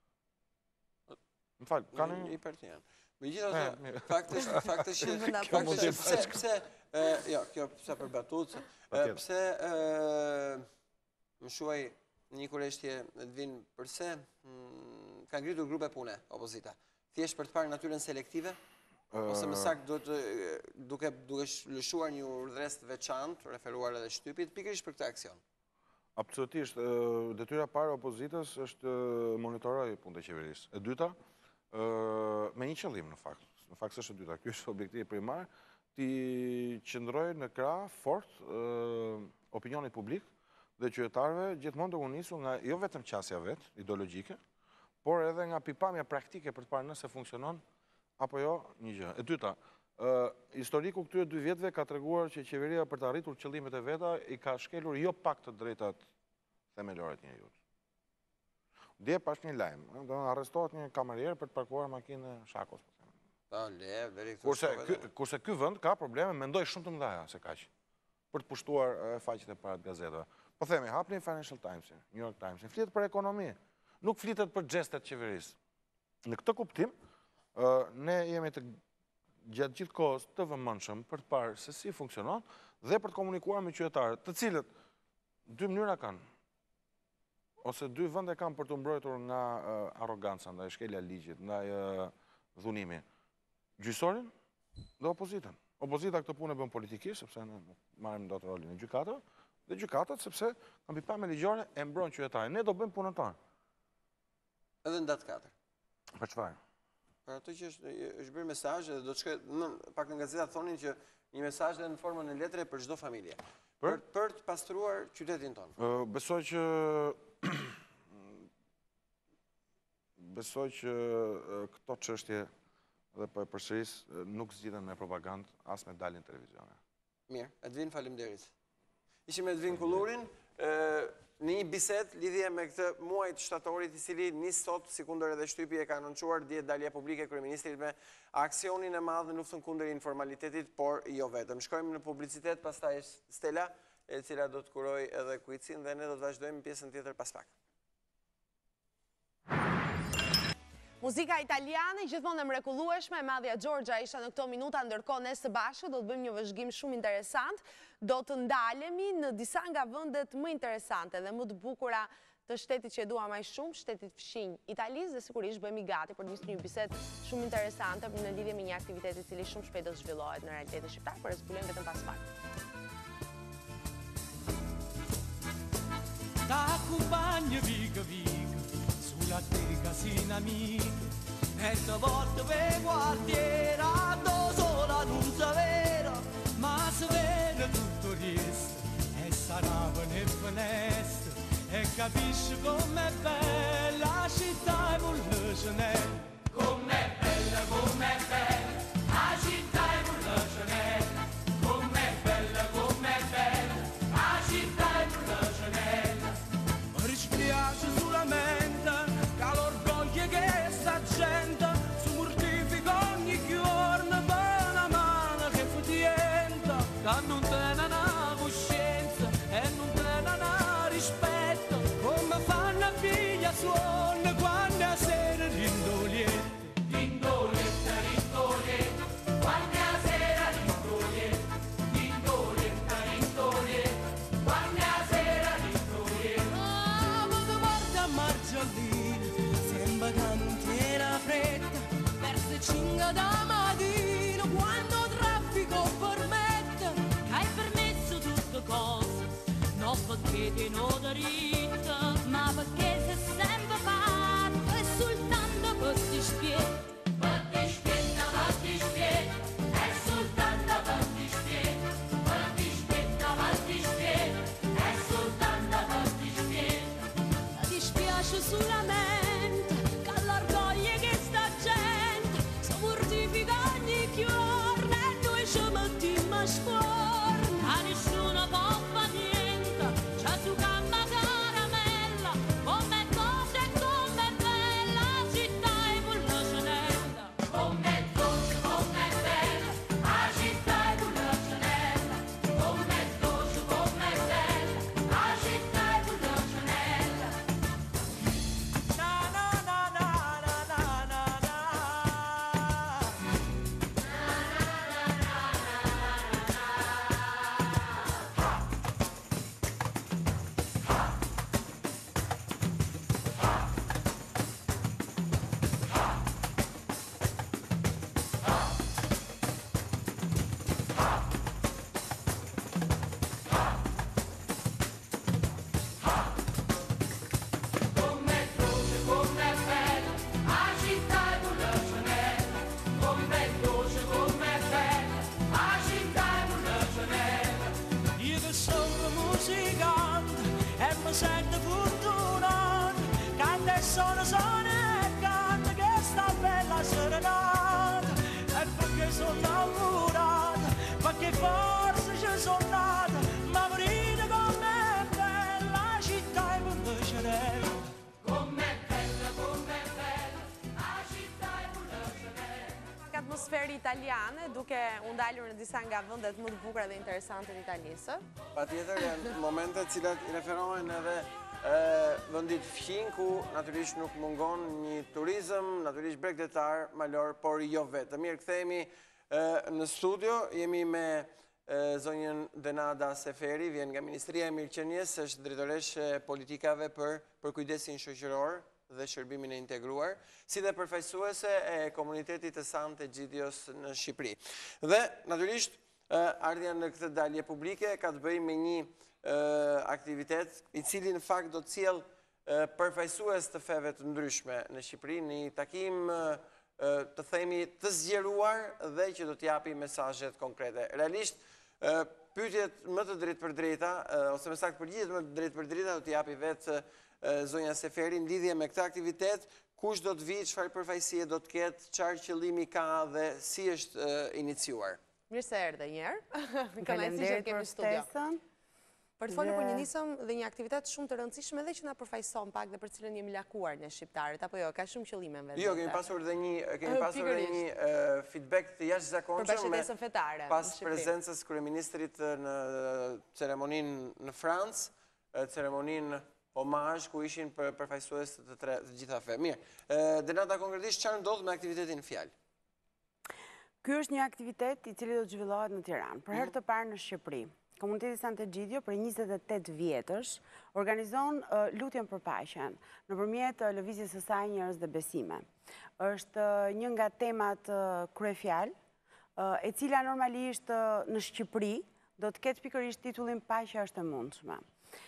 Më fal, kanë i pertinent. Megjithatë, faktikisht, faktikisht, faktikisht pse, jo, kjo pse për batutës, pse më shuaj një kureshtje të vinë përse ka ngritur grupe pune, opozita. Thjesht për të parë natyrën selektive, ose më saktë duke lëshuar një urdhres të veçantë, referuar edhe shtypit, pikërisht për këtë aksion. Absolutisht, detyra parë e opozitës është monitoroj punët e qeverisë. E dyta, me një qëllim në fakt. Në fakt s'është e dyta, ky është objektivi primar, ti qëndroj në krah fort opinionit publik dhe qytetarëve gjithmonë duke u nisur nga jo vetëm qasja vet, ideologjike, por edhe nga pikpamja praktike për të parë nëse funksionon apo jo një gjë. E dyta, historiku këtyre dy vjetëve ka treguar që qeveria për të arritur qëllimet e veta i ka shkelur jo pak të drejtat themelore të njeriut. Dje pash një lajm, do arrestohet një kamerier për të parkuar makinë në Shakos. Kurse ky vend ka probleme, mendoj shumë të mëdha se kaq, për të pushtuar faqet e para të gazetave. Po themi, hapni Financial Times, New York Times, flitet për ekonomi, nuk flitet për gjestet qeverisë. Në këtë kuptim, ne jemi të gjatë gjithë kohës të vëmendshëm për të parë se si funksionon dhe për të komunikuar me qytetarët, të cilët dy mënyra kanë, ose dy vende kanë për të mbrojtur nga arroganca, ndaj shkelja ligjit, ndaj dhunimi. Gjyqësorin dhe opozitën. Opozita këtë punë e bën politikisht, sepse ne marrim dot rolin e gjykatave, dhe gjykatat sepse kanë pikpamje ligjore e mbrojnë qytetarin. Ne do bëjmë punën tonë. Edhe në datë katër. Për çfarë? Për ato që është bërë mesazh dhe do të shkojë, pak në gazeta thonin që një mesazh në formën e letre për çdo familje. Për për të pastruar qytetin tonë. Besoj që besoj që këto çështje dhe po e përsëris nuk zgjidhen me propagandë as me dalin televizione. Mirë, Edvin, faleminderit. Ishim me Edvin Kullurin në një bisedë lidhje me këtë muaj të shtatorit i cili nis sot, si kundër edhe shtypi e ka anoncuar dje dalja publike e kryeministrit me aksionin e madh në luftën kundër informalitetit, por jo vetëm. Shkojmë në publicitet, pastaj Stella, e cila do të kuroj edhe kuicin dhe ne do të vazhdojmë pjesën tjetër pas pak. Muzika italiane, gjithmonë e mrekullueshme, Madhja Gjorgja isha në këto minuta, ndërkohë ne së bashku do të bëjmë një vëzhgim shumë interesant, do të ndalemi në disa nga vendet më interesante dhe më të bukura të shtetit që e dua më shumë, shtetit fshinj Italisë, dhe sigurisht bëhemi gati për të nisur një bisedë shumë interesante në lidhje me një aktivitet i cili shumë shpejt do të zhvillohet në realitetin shqiptar, por e zbulojmë vetëm pas pak. T'accompagno viga viga sulla te casina amica e te volte per quartiera do sola non sapere ma se vede tutto riesce e sarà nel finestra e capisci com'è bella la città e vuole Chanel com'è bella com'è bella la città e vuole Chanel com'è bella com'è bella la città e vuole Chanel mi dispiace solamente che l'orgoglio che sta gente si mortifica ogni giorno per una mano che fatienta che non tiene una coscienza e non tiene una rispetto come fanno a figlia suona quando a sera rindolietta rindolietta rindolietta quando a sera rindolietta rindolietta rindolietta quando a sera rindolietta ah ma che guarda Margiolina sembra che non tiene fretta verso cinque da mattina quando traffico permette che hai permesso tutte cose non perché ti non dritta ma perché sei sempre fatto e soltanto per ti spiegare per ti spiegare per ti spiegare e soltanto per ti spiegare per ti spiegare per ti spiegare e soltanto per ti spiegare mi dispiace solamente che l'orgoglio che sta gente si mortifica ogni giorno e noi ci mettiamo lojtari italiane, duke u ndalur në disa nga vendet më të bukura dhe interesante të Italisë. Patjetër janë momente të cilat i referohen edhe vendit fqin, ku natyrisht nuk mungon një turizëm, natyrisht bregdetar, malor, por jo vetë. Mirë, kthehemi në studio, jemi me zonjën Denada Seferi, vjen nga Ministria e Mirëqenies, është drejtoresh e politikave për, për kujdesin shoqëror dhe shërbimin e integruar, si dhe përfaqësuese e komunitetit të Sante Gjidios në Shqipëri. Dhe, natyrisht, ardhja në këtë dalje publike ka të bëjë me një aktivitet i cili në fakt do të sjellë përfaqësues të feve të ndryshme në Shqipëri, një takim të themi të zgjeruar dhe që do t'japi mesazhet konkrete. Realisht, pyetjet më të drejtë për drejta, ose më saktë përgjigjet më të drejtë për drejta do t'japi vetë zonja Seferi në lidhje me këtë aktivitet, kush do të vi, çfarë përfaqësie do të ketë, çfarë qëllimi ka dhe si është iniciuar. Mirë se erdhe një herë. Faleminderit për ftesën. Për të folur për një nisëm dhe një aktivitet shumë të rëndësishme dhe që na përfaqëson pak dhe për cilën jemi lakuar ne shqiptarët, apo jo, ka shumë qëllime në vetë. Jo, kemi pasur dhe një, kemi pasur dhe një feedback të jashtëzakonshëm me pas prezencës kryeministrit në ceremoninë në Francë, ceremoninë omazh ku ishin përfaqësues të të gjitha fe. Mirë, Denada, konkretisht çfarë ndodh me aktivitetin fjalë? Ky është një aktivitet i cili do të zhvillohet në Tiranë, për herë të parë në Shqipëri. Komuniteti Sante Gjidio për njëzet e tetë vjetësh organizon lutjen për paqen nëpërmjet lëvizjes së saj Njerëz dhe besime. Është një nga temat kryefjalë, e cila normalisht në Shqipëri do të ketë pikërisht titullin Paqja është e mundshme.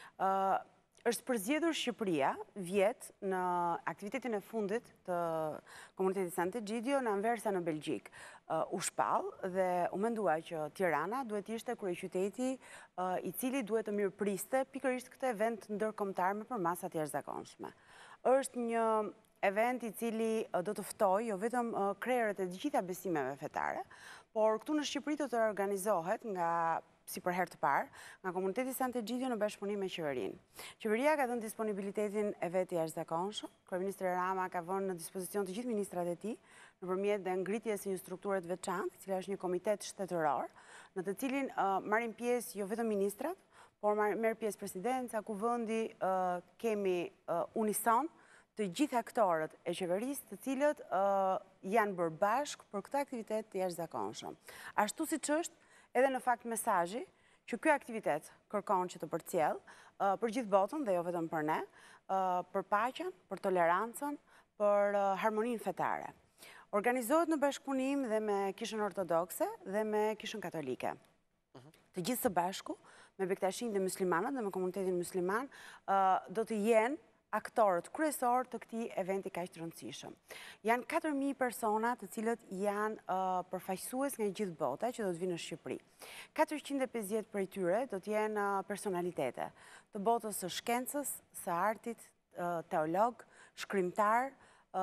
Është përzgjedhur Shqipëria vjet në aktivitetin e fundit të komunitetit Sante Gjidio në Anversa në Belgjik. U shpall dhe u mendua që Tirana duhet ishte kryeqyteti i cili duhet të mirëpriste pikërisht këtë event ndërkombëtar me përmasa të jashtëzakonshme. Është një event i cili do të ftojë jo vetëm krerët e të gjitha besimeve fetare, por këtu në Shqipëri do të organizohet nga si për herë të parë, nga komuniteti Sante Gjidio në bashkëpunim me qeverinë. Qeveria ka dhënë disponibilitetin e vetë jashtëzakonshëm, kryeministri Rama ka vënë në dispozicion të gjithë ministrat e tij, nëpërmjet dhe ngritjes së një strukture të veçantë, e cila është një komitet shtetëror, në të cilin marrin pjesë jo vetëm ministrat, por merr pjesë presidenca, kuvendi, kemi unison të gjithë aktorët e qeverisë, të cilët janë bërë bashkë për këtë aktivitet të jashtëzakonshëm. Ashtu siç është edhe në fakt mesazhi që ky aktivitet kërkon që të përcjell për gjithë botën dhe jo vetëm për ne, për paqen, për tolerancën, për harmoninë fetare. Organizohet në bashkëpunim dhe me Kishën Ortodokse dhe me Kishën Katolike. Të gjithë së bashku, me Bektashin dhe muslimanët dhe me komunitetin musliman, do të jenë aktorët kryesor të këtij eventi kaq të rëndësishëm. Janë katër mijë persona të cilët janë përfaqësues nga gjithë bota që do të vinë në Shqipëri. katërqind e pesëdhjetë prej tyre do të jenë personalitete të botës së shkencës, së artit, teolog, shkrimtar,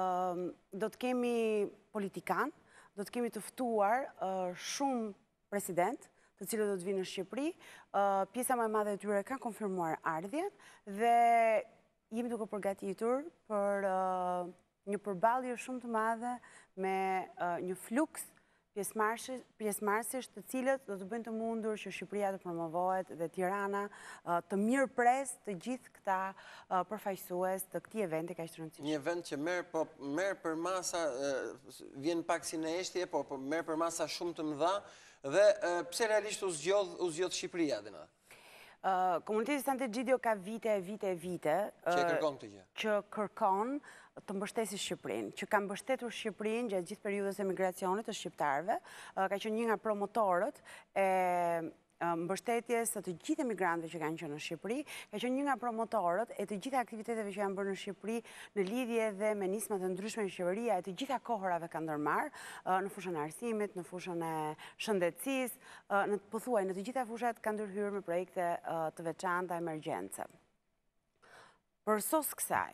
do të kemi politikan, do të kemi të ftuar shumë president, të cilët do të vinë në Shqipëri. Pjesa më e madhe e tyre kanë konfirmuar ardhjen dhe jemi duke përgatitur për një përballje shumë të madhe me një fluks pjesëmarrësish të cilët do të bëjnë të mundur që Shqipëria të promovohet dhe Tirana të mirëpres të gjithë këta përfaqësues të këtij eventi kaq të rëndësishëm. Një event që merr po merr për masa, vjen pak si në eshtje, po merr për masa shumë të mëdha dhe pse realisht u zgjodh u zgjodh Shqipëria atë? Komuniteti Sante Gjidio ka vite e vite e vite që kërkon këtë gjë. Që kërkon të mbështesë Shqipërinë, që ka mbështetur Shqipërinë gjatë gjithë periudhës e migracionit të shqiptarëve, ka qenë një nga promotorët e mbështetjes të gjithë emigrantëve që kanë qenë në Shqipëri, ka qenë një nga promotorët e të gjitha aktiviteteve që janë bërë në Shqipëri në lidhje dhe me nisma të ndryshme në qeveria e të gjitha kohërave ka ndërmarrë në fushën e arsimit, në fushën e shëndetësisë, në pothuaj në të gjitha fushat ka ndërhyrë me projekte të veçanta emergjence. Për sos kësaj,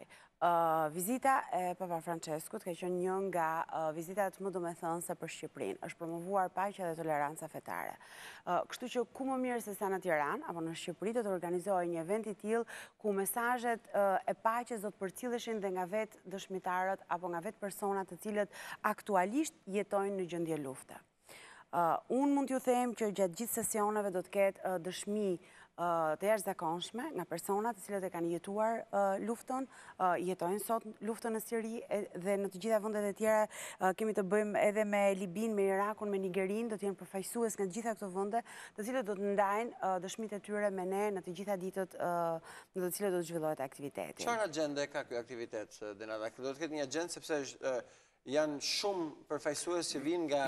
Vizita e Papa Franceskut ka qenë një nga vizitat më domethënëse për Shqipërinë. Është promovuar paqja dhe toleranca fetare. Kështu që ku më mirë se sa në Tiranë apo në Shqipëri do të organizohej një event i tillë ku mesazhet e paqes do të përcilleshin dhe nga vetë dëshmitarët apo nga vetë personat të cilët aktualisht jetojnë në gjendje lufte. Unë mund t'ju them që gjatë gjithë sesioneve do të ketë dëshmi të jashtëzakonshme nga personat të cilët e kanë jetuar luftën, jetojnë sot luftën në Siri dhe në të gjitha vendet e tjera kemi të bëjmë edhe me Libin, me Irakun, me Nigerin, do të jenë përfaqësues nga gjitha këto vende, të cilët do të ndajnë dëshmitë e tyre me ne në të gjitha ditët në të cilët do të zhvillohet aktiviteti. Çfarë agjende ka ky aktivitet, Denada? Do të ketë një agjendë sepse janë shumë përfaqësues që vinë nga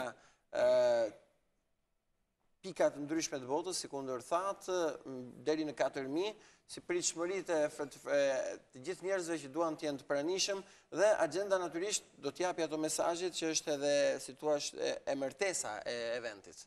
pikat ndryshme të botës, si kundër thatë, deri në katër mijë, si pritshmëritë të gjithë njerëzve që duan të jenë të pranishëm, dhe agjenda natyrisht do t'japi ato mesazhet që është edhe, si thua, emërtesa e eventit.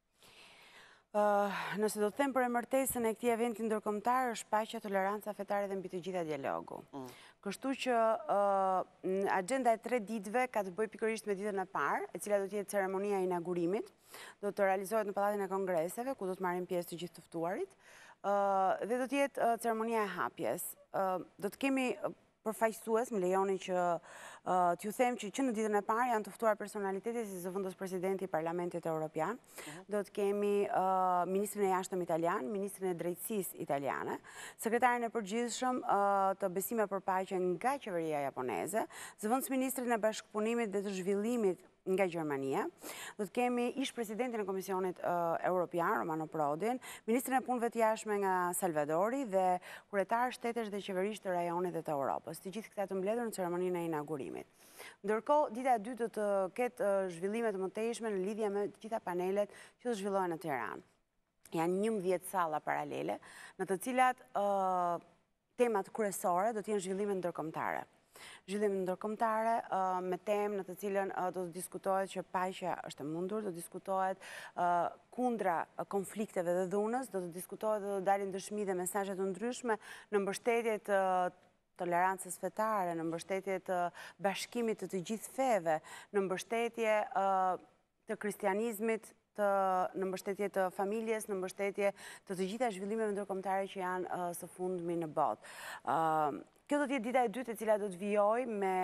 Nëse do të them për emërtesën e këtij eventi ndërkombëtar, është paqja, toleranca fetare dhe mbi të gjitha dialogu. Kështu që agjenda e tre ditëve ka të bëjë pikërisht me ditën e parë, e cila do të jetë ceremonia e inaugurimit, do të realizohet në Pallatin e Kongreseve, ku do të marrin pjesë të gjithë të ftuarit, dhe do të jetë ceremonia e hapjes. Do të kemi përfaqësues, më lejoni që t'ju them që që në ditën e parë janë të ftuar personalitetet si zëvendës presidenti i Parlamentit Evropian, do të kemi ministrin e jashtëm italian, ministrin e drejtësisë italiane, sekretarin e përgjithshëm të besimeve për paqe nga qeveria japoneze, zëvendës ministrin e bashkëpunimit dhe të zhvillimit nga Gjermania, do të kemi ish presidentin e Komisionit Evropian, Romano Prodin, ministrin e punëve të jashtme nga Salvadori dhe kryetar shtetesh dhe qeverish të rajonit dhe të Europës. Të gjithë këta të mbledhur në ceremoninë e inaugurimit. Ndërkohë, dita e dytë do të ketë zhvillime të mëtejshme në lidhje me të gjitha panelet që do zhvillohen në Tiranë. Janë njëmbëdhjetë salla paralele, në të cilat temat kryesore do të jenë zhvillime ndërkombëtare. Zhvillime ndërkombëtare me temë në të cilën do të diskutohet që paqja është e mundur, do të diskutohet kundra konflikteve dhe dhunës, do të diskutohet dhe do të dalin dëshmi dhe mesazhe të ndryshme në mbështetje të tolerancës fetare, në mbështetje të bashkimit të të gjithë feve, në mbështetje të kristianizmit, në mbështetje të familjes, në mbështetje të të gjitha zhvillimeve ndërkombëtare që janë së fundmi në botë. Kjo do t'jetë dita e dytë e cila do të vijoj me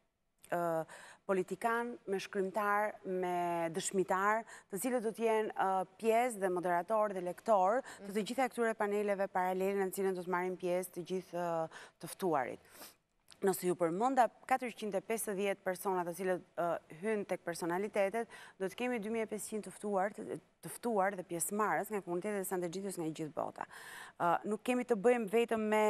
politikan, me shkrimtar, me dëshmitar, të cilët do t'jenë pjesë dhe moderator dhe lektor të të gjitha këtyre paneleve paralele në cilën do të marrin pjesë të gjithë të ftuarit. Nëse ju përmenda katërqind e pesëdhjetë persona të cilët hynë tek personalitetet, do të kemi dy mijë e pesëqind të ftuar, të ftuar dhe pjesëmarrës nga komunitetet e Sant'Egidios nga gjithë bota. Nuk kemi të bëjmë vetëm me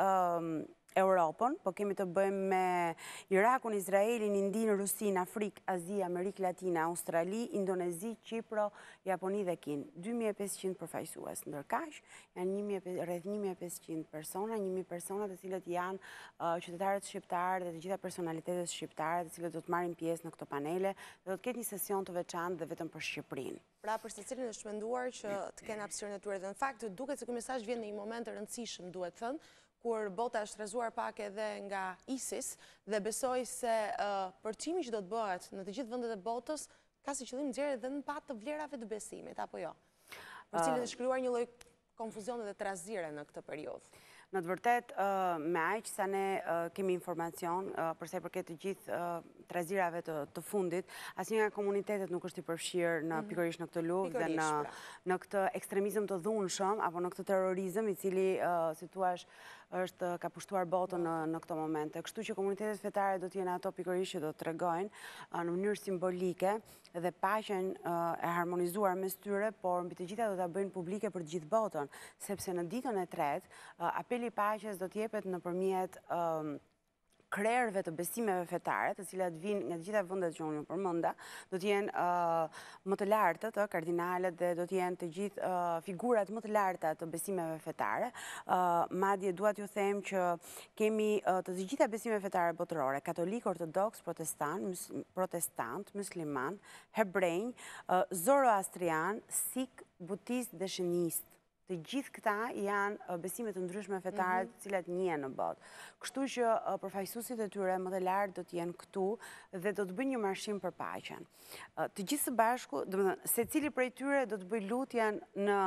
Europën, po kemi të bëjmë me Irakun, Izraelin, Indinë, Rusin, Afrikë, Azi, Amerikë Latina, Australi, Indonezi, Qipro, Japoni dhe Kinë. dy mijë e pesëqind përfaqësues. Ndërkaq, janë rreth një mijë e pesëqind persona, një mijë persona të cilët janë qytetarët shqiptarë dhe të gjitha personalitetet shqiptare të cilët do të marrin pjesë në këto panele dhe do të ketë një sesion të veçantë dhe vetëm për Shqipërinë. Pra për secilin është menduar që të kenë hapësirën e tyre dhe në fakt duket se ky mesazh vjen në një moment të rëndësishëm, duhet thënë, kur bota është rrezuar pak edhe nga ISIS dhe besoj se përçimi që do të bëhet në të gjithë vendet e botës ka si qëllim nxjerrje edhe në pat të vlerave të besimit, apo jo? Për cilën është krijuar një lloj konfuzioni dhe trazire në këtë periudhë. Në të vërtet, me aq sa ne kemi informacion, përsa i përket të gjithë trazirave të fundit, asnjë nga komunitetet nuk është i përfshirë në pikërisht në këtë luftë dhe në këtë ekstremizëm të dhunshëm apo në këtë terrorizëm i cili, si thua, është ka pushtuar botën në këto momente. Kështu që komunitetet fetare do t'jenë ato pikërisht që do të tregojnë në mënyrë simbolike dhe paqen e harmonizuar mes tyre, por mbi të gjitha do ta bëjnë publike për të gjithë botën, sepse në ditën e tretë apeli i paqes do t'jepet nëpërmjet krerëve të besimeve fetare, të cilat vinë nga të gjitha vendet që unë ju përmenda, do të jenë më të lartët, kardinalet dhe do të jenë të gjithë figurat më të larta të besimeve fetare. Madje dua t'ju them që kemi të të gjitha besimeve fetare botërore, katolik, ortodoks, protestant, protestant, musliman, hebrenj, zoroastrian, sik, budist dhe shenist. të gjithë këta janë besime të ndryshme fetare të cilat njihen në botë. Kështu që përfaqësuesit e tyre më të lartë do të jenë këtu dhe do të bëjnë një marshim për paqen. Të gjithë së bashku, domethënë, secili prej tyre do të bëjë lutjen në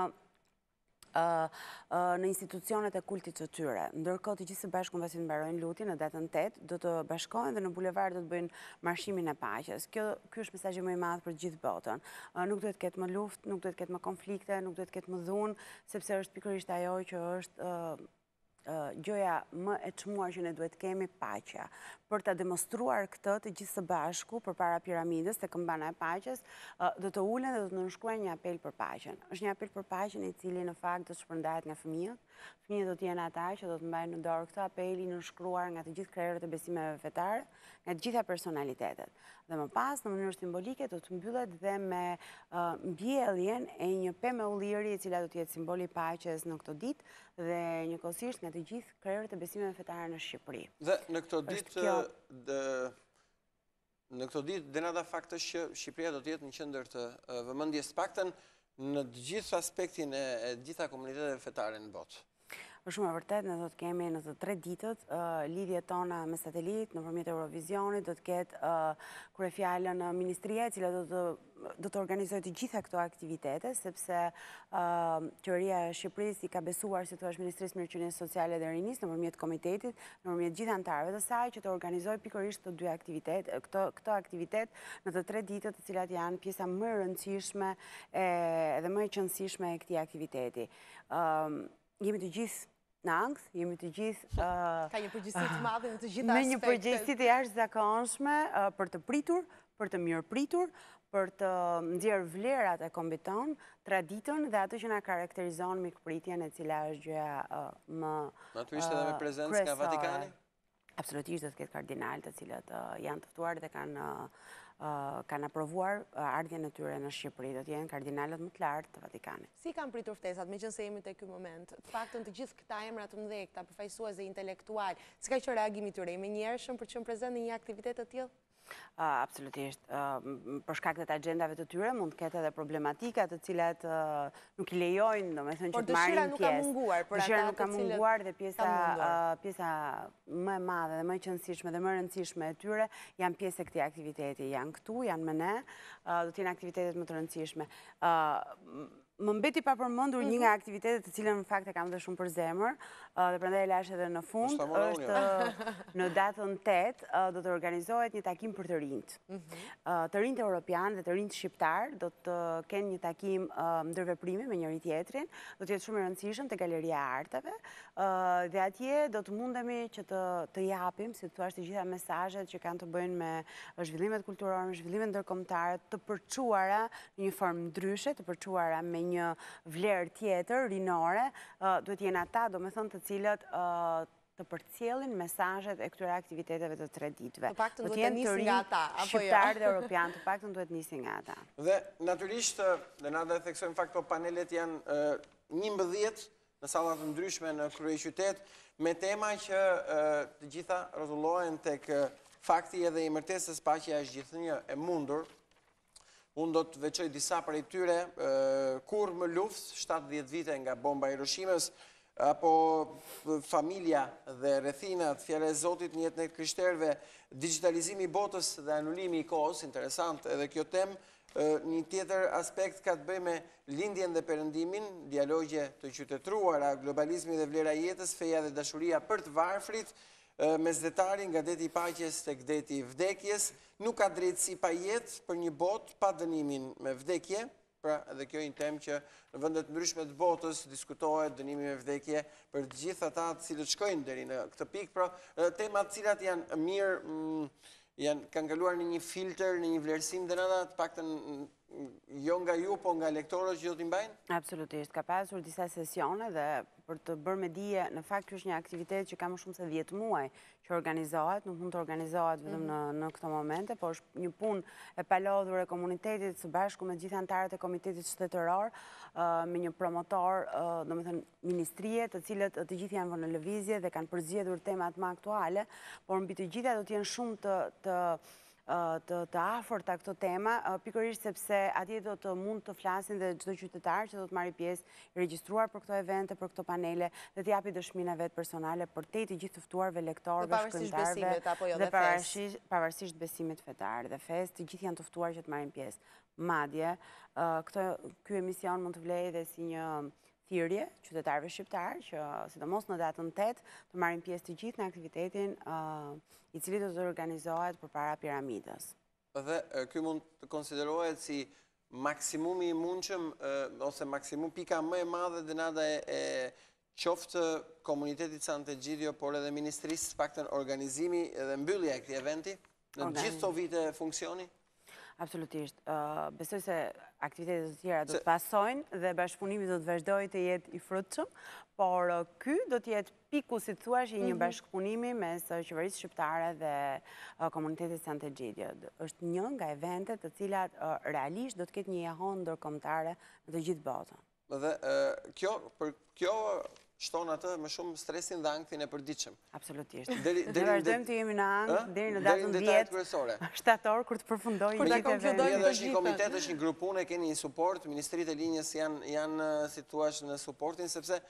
në institucionet e kultit të tyre. Ndërkohë të gjithë së bashku pasi të mbarojnë lutjen në datën tetë, do të bashkohen dhe në bulevard do të bëjnë marshimin e paqes. Kjo ky është mesazhi më i madh për gjithë botën. Nuk duhet të ketë më luftë, nuk duhet të ketë më konflikte, nuk duhet të ketë më dhunë, sepse është pikërisht ajo që është gjoja më e çmuar që ne duhet kemi, paqja. Për ta demonstruar këtë të gjithë së bashku përpara piramidës te këmbana e paqes, do të ulen dhe do të nënshkruajnë një apel për paqen. Është një apel për paqen i cili në fakt do të shpërndahet nga fëmijët. Fëmijët do të jenë ata që do të mbajnë në dorë këtë apel i nënshkruar nga të gjithë krerët e besimeve fetare, nga të gjitha personalitetet. Dhe më pas, në mënyrë simbolike, do të mbyllet dhe me mbjelljen e një pemë ulliri e cila do të jetë simboli i paqes në këtë ditë dhe njëkohësisht nga të gjithë krerët e besimeve fetare në Shqipëri. Dhe në këtë ditë në këtë ditë denata fakt është që Shqipëria do të jetë në qendër të vëmendjes paktën në të gjithë aspektin e gjitha komuniteteve fetare në botë. Për shumë e vërtet, ne do të kemi në të tre ditët lidhjet tona me satelit, nëpërmjet Eurovizionit, do të ketë kryefjalën ministria e cila do të do të organizojë të gjitha këto aktivitete, sepse qeveria e Shqipërisë i ka besuar, si thua, Ministrisë së Mirëqenies Sociale dhe Rinisë nëpërmjet komitetit, nëpërmjet gjithë anëtarëve të saj që të organizojë pikërisht këto dy aktivitet, këto këto aktivitet në të tre ditët, të cilat janë pjesa më e rëndësishme edhe më e qëndësishme e këtij aktiviteti. Jemi të gjithë në ankth, jemi të gjithë ka një përgjegjësi të madhe në të gjitha aspektet. Me një përgjegjësi të jashtëzakonshme për të pritur, për të mirëpritur, për të nxjerrë vlerat e kombit ton, traditën dhe atë që na karakterizon mikpritjen e cila është gjëja më Natyrisht edhe me prezencë nga Vatikani? Absolutisht do të ketë kardinalë të cilët janë të ftuar dhe kanë kanë aprovuar ardhjen e tyre në Shqipëri, do të jenë kardinalët më të lartë të Vatikanit. Si kanë pritur ftesat, meqense jemi te ky moment? Të paktën të gjithë këta emra të mëdhenj, këta përfaqësues dhe intelektual, si ka qenë reagimi i tyre? I menjëhershëm për të qenë prezant në një aktivitet të tillë? Absolutisht. Për shkak të agjendave të tyre mund të ketë edhe problematika të cilat nuk i lejojnë, domethënë që të marrin pjesë. Por dëshira nuk ka munguar për ata të cilët. Dëshira nuk ka munguar dhe pjesa pjesa më e madhe dhe më e qëndësishme dhe më e rëndësishme e tyre janë pjesë e këtij aktiviteti. Janë këtu, janë me ne, do të jenë aktivitetet më të rëndësishme. Më mbeti pa përmendur një nga aktivitetet të cilën në fakt e kam dhe shumë për zemër, dhe prandaj e lash edhe në fund, është në datën tetë do të organizohet një takim për të rinjt. Të rinjt europian dhe të rinjt shqiptar do të kenë një takim ndërveprimi me njëri tjetrin, do të jetë shumë i rëndësishëm te Galeria e Arteve, dhe atje do të mundemi që të të japim, si thua, të gjitha mesazhet që kanë të bëjnë me zhvillimet kulturore, me zhvillimet ndërkombëtare, të përçuara në një formë ndryshe, të përçuara me një vlerë tjetër, rinore, duhet jenë ata, do me thënë, të cilët të përcjellin mesazhet e këtyre aktiviteteve të tre ditëve. Të paktën duhet të nisin nga ata, apo jo? Shqiptar dhe europian, të paktën duhet nisin nga ata. Dhe natyrisht, dhe na dhe theksojmë fakt, këto panelet janë njëmbëdhjetë në sallat të ndryshme në kryeqytet, me tema që të gjitha rrotullohen tek fakti edhe i martesës, paqja është gjithnjë e mundur. Unë do të veçoj disa prej tyre, kur më luft, shtatëdhjetë vite nga bomba Hiroshimës, apo familja dhe rrethinat, fjala e Zotit në jetën e krishterëve, digitalizimi i botës dhe anulimi i kohës, interesant edhe kjo temë. Një tjetër aspekt ka të bëjë me lindjen dhe perëndimin, dialogje të qytetëruara, globalizmi dhe vlera e jetës, feja dhe dashuria për të varfrit, mesdhetarin nga deti i paqes tek deti i vdekjes, nuk ka drejtësi pa jetë për një botë pa dënimin me vdekje, pra edhe kjo një temë që në vendet ndryshme të botës diskutohet, dënimi me vdekje për të gjithë ata të cilët shkojnë deri në këtë pikë, pra temat të cilat janë mirë, janë kanë kaluar në një filter, në një vlerësim dhe nada të paktën jo nga ju, po nga lektorët që do t'i mbajnë? Absolutisht, ka pasur disa sesione dhe për të bërë me dije, në fakt kjo është një aktivitet që ka më shumë se dhjetë muaj që organizohet, nuk mund të organizohet vetëm në, në këto momente, por është një punë e palodhur e komunitetit së bashku me gjithë anëtarët e komitetit shtetëror, uh, me një promotor, uh, domethënë ministrie, të cilët të gjithë janë vënë në lëvizje dhe kanë përzgjedhur temat më aktuale, por mbi të gjitha do të jenë shumë të, të të, të afërta këto tema, pikërisht sepse atje do të mund të flasin dhe çdo qytetar që do të marrë pjesë i regjistruar për këto evente, për këto panele, dhe të japi dëshminë e vet personale për te të gjithë të ftuarve, lektorëve, shkrimtarëve dhe pavarësisht pavarësisht besimit fetar dhe fes, të gjithë janë të ftuar që të marrin pjesë. Madje, ky emision mund të vlejë edhe si një thirrje qytetarëve shqiptar që sidomos në datën tetë të marrin pjesë të gjithë në aktivitetin i cili do të organizohet përpara piramidës. Dhe ky mund të konsiderohet si maksimumi i mundshëm ose maksimum pika më e madhe dënada e qoftë komunitetit Sante Egidio, por edhe ministrisë, paktën organizimi dhe mbyllja e këtij eventi në gjithë këto vite funksioni? Absolutisht. Besoj se aktivitetet të tjera do të pasojnë dhe bashkëpunimi do të vazhdojë të jetë i frutshëm, por ky do të jetë piku, si thuaç, i një bashkëpunimi mes qeverisë shqiptare dhe komunitetit Sante Egidio. Është një nga eventet të cilat realisht do të ketë një jahon ndërkombëtare në të gjithë botën. Dhe kjo për kjo shton atë më shumë stresin dhe anktin e përditshëm. Absolutisht. Ne vazhdojmë të jemi në ankth deri në datën dhjetë shtator kur të përfundojë gjithë eventi. Edhe është një komitet, është një grup pune, keni një suport, ministritë e linjës janë janë si thua në suportin, sepse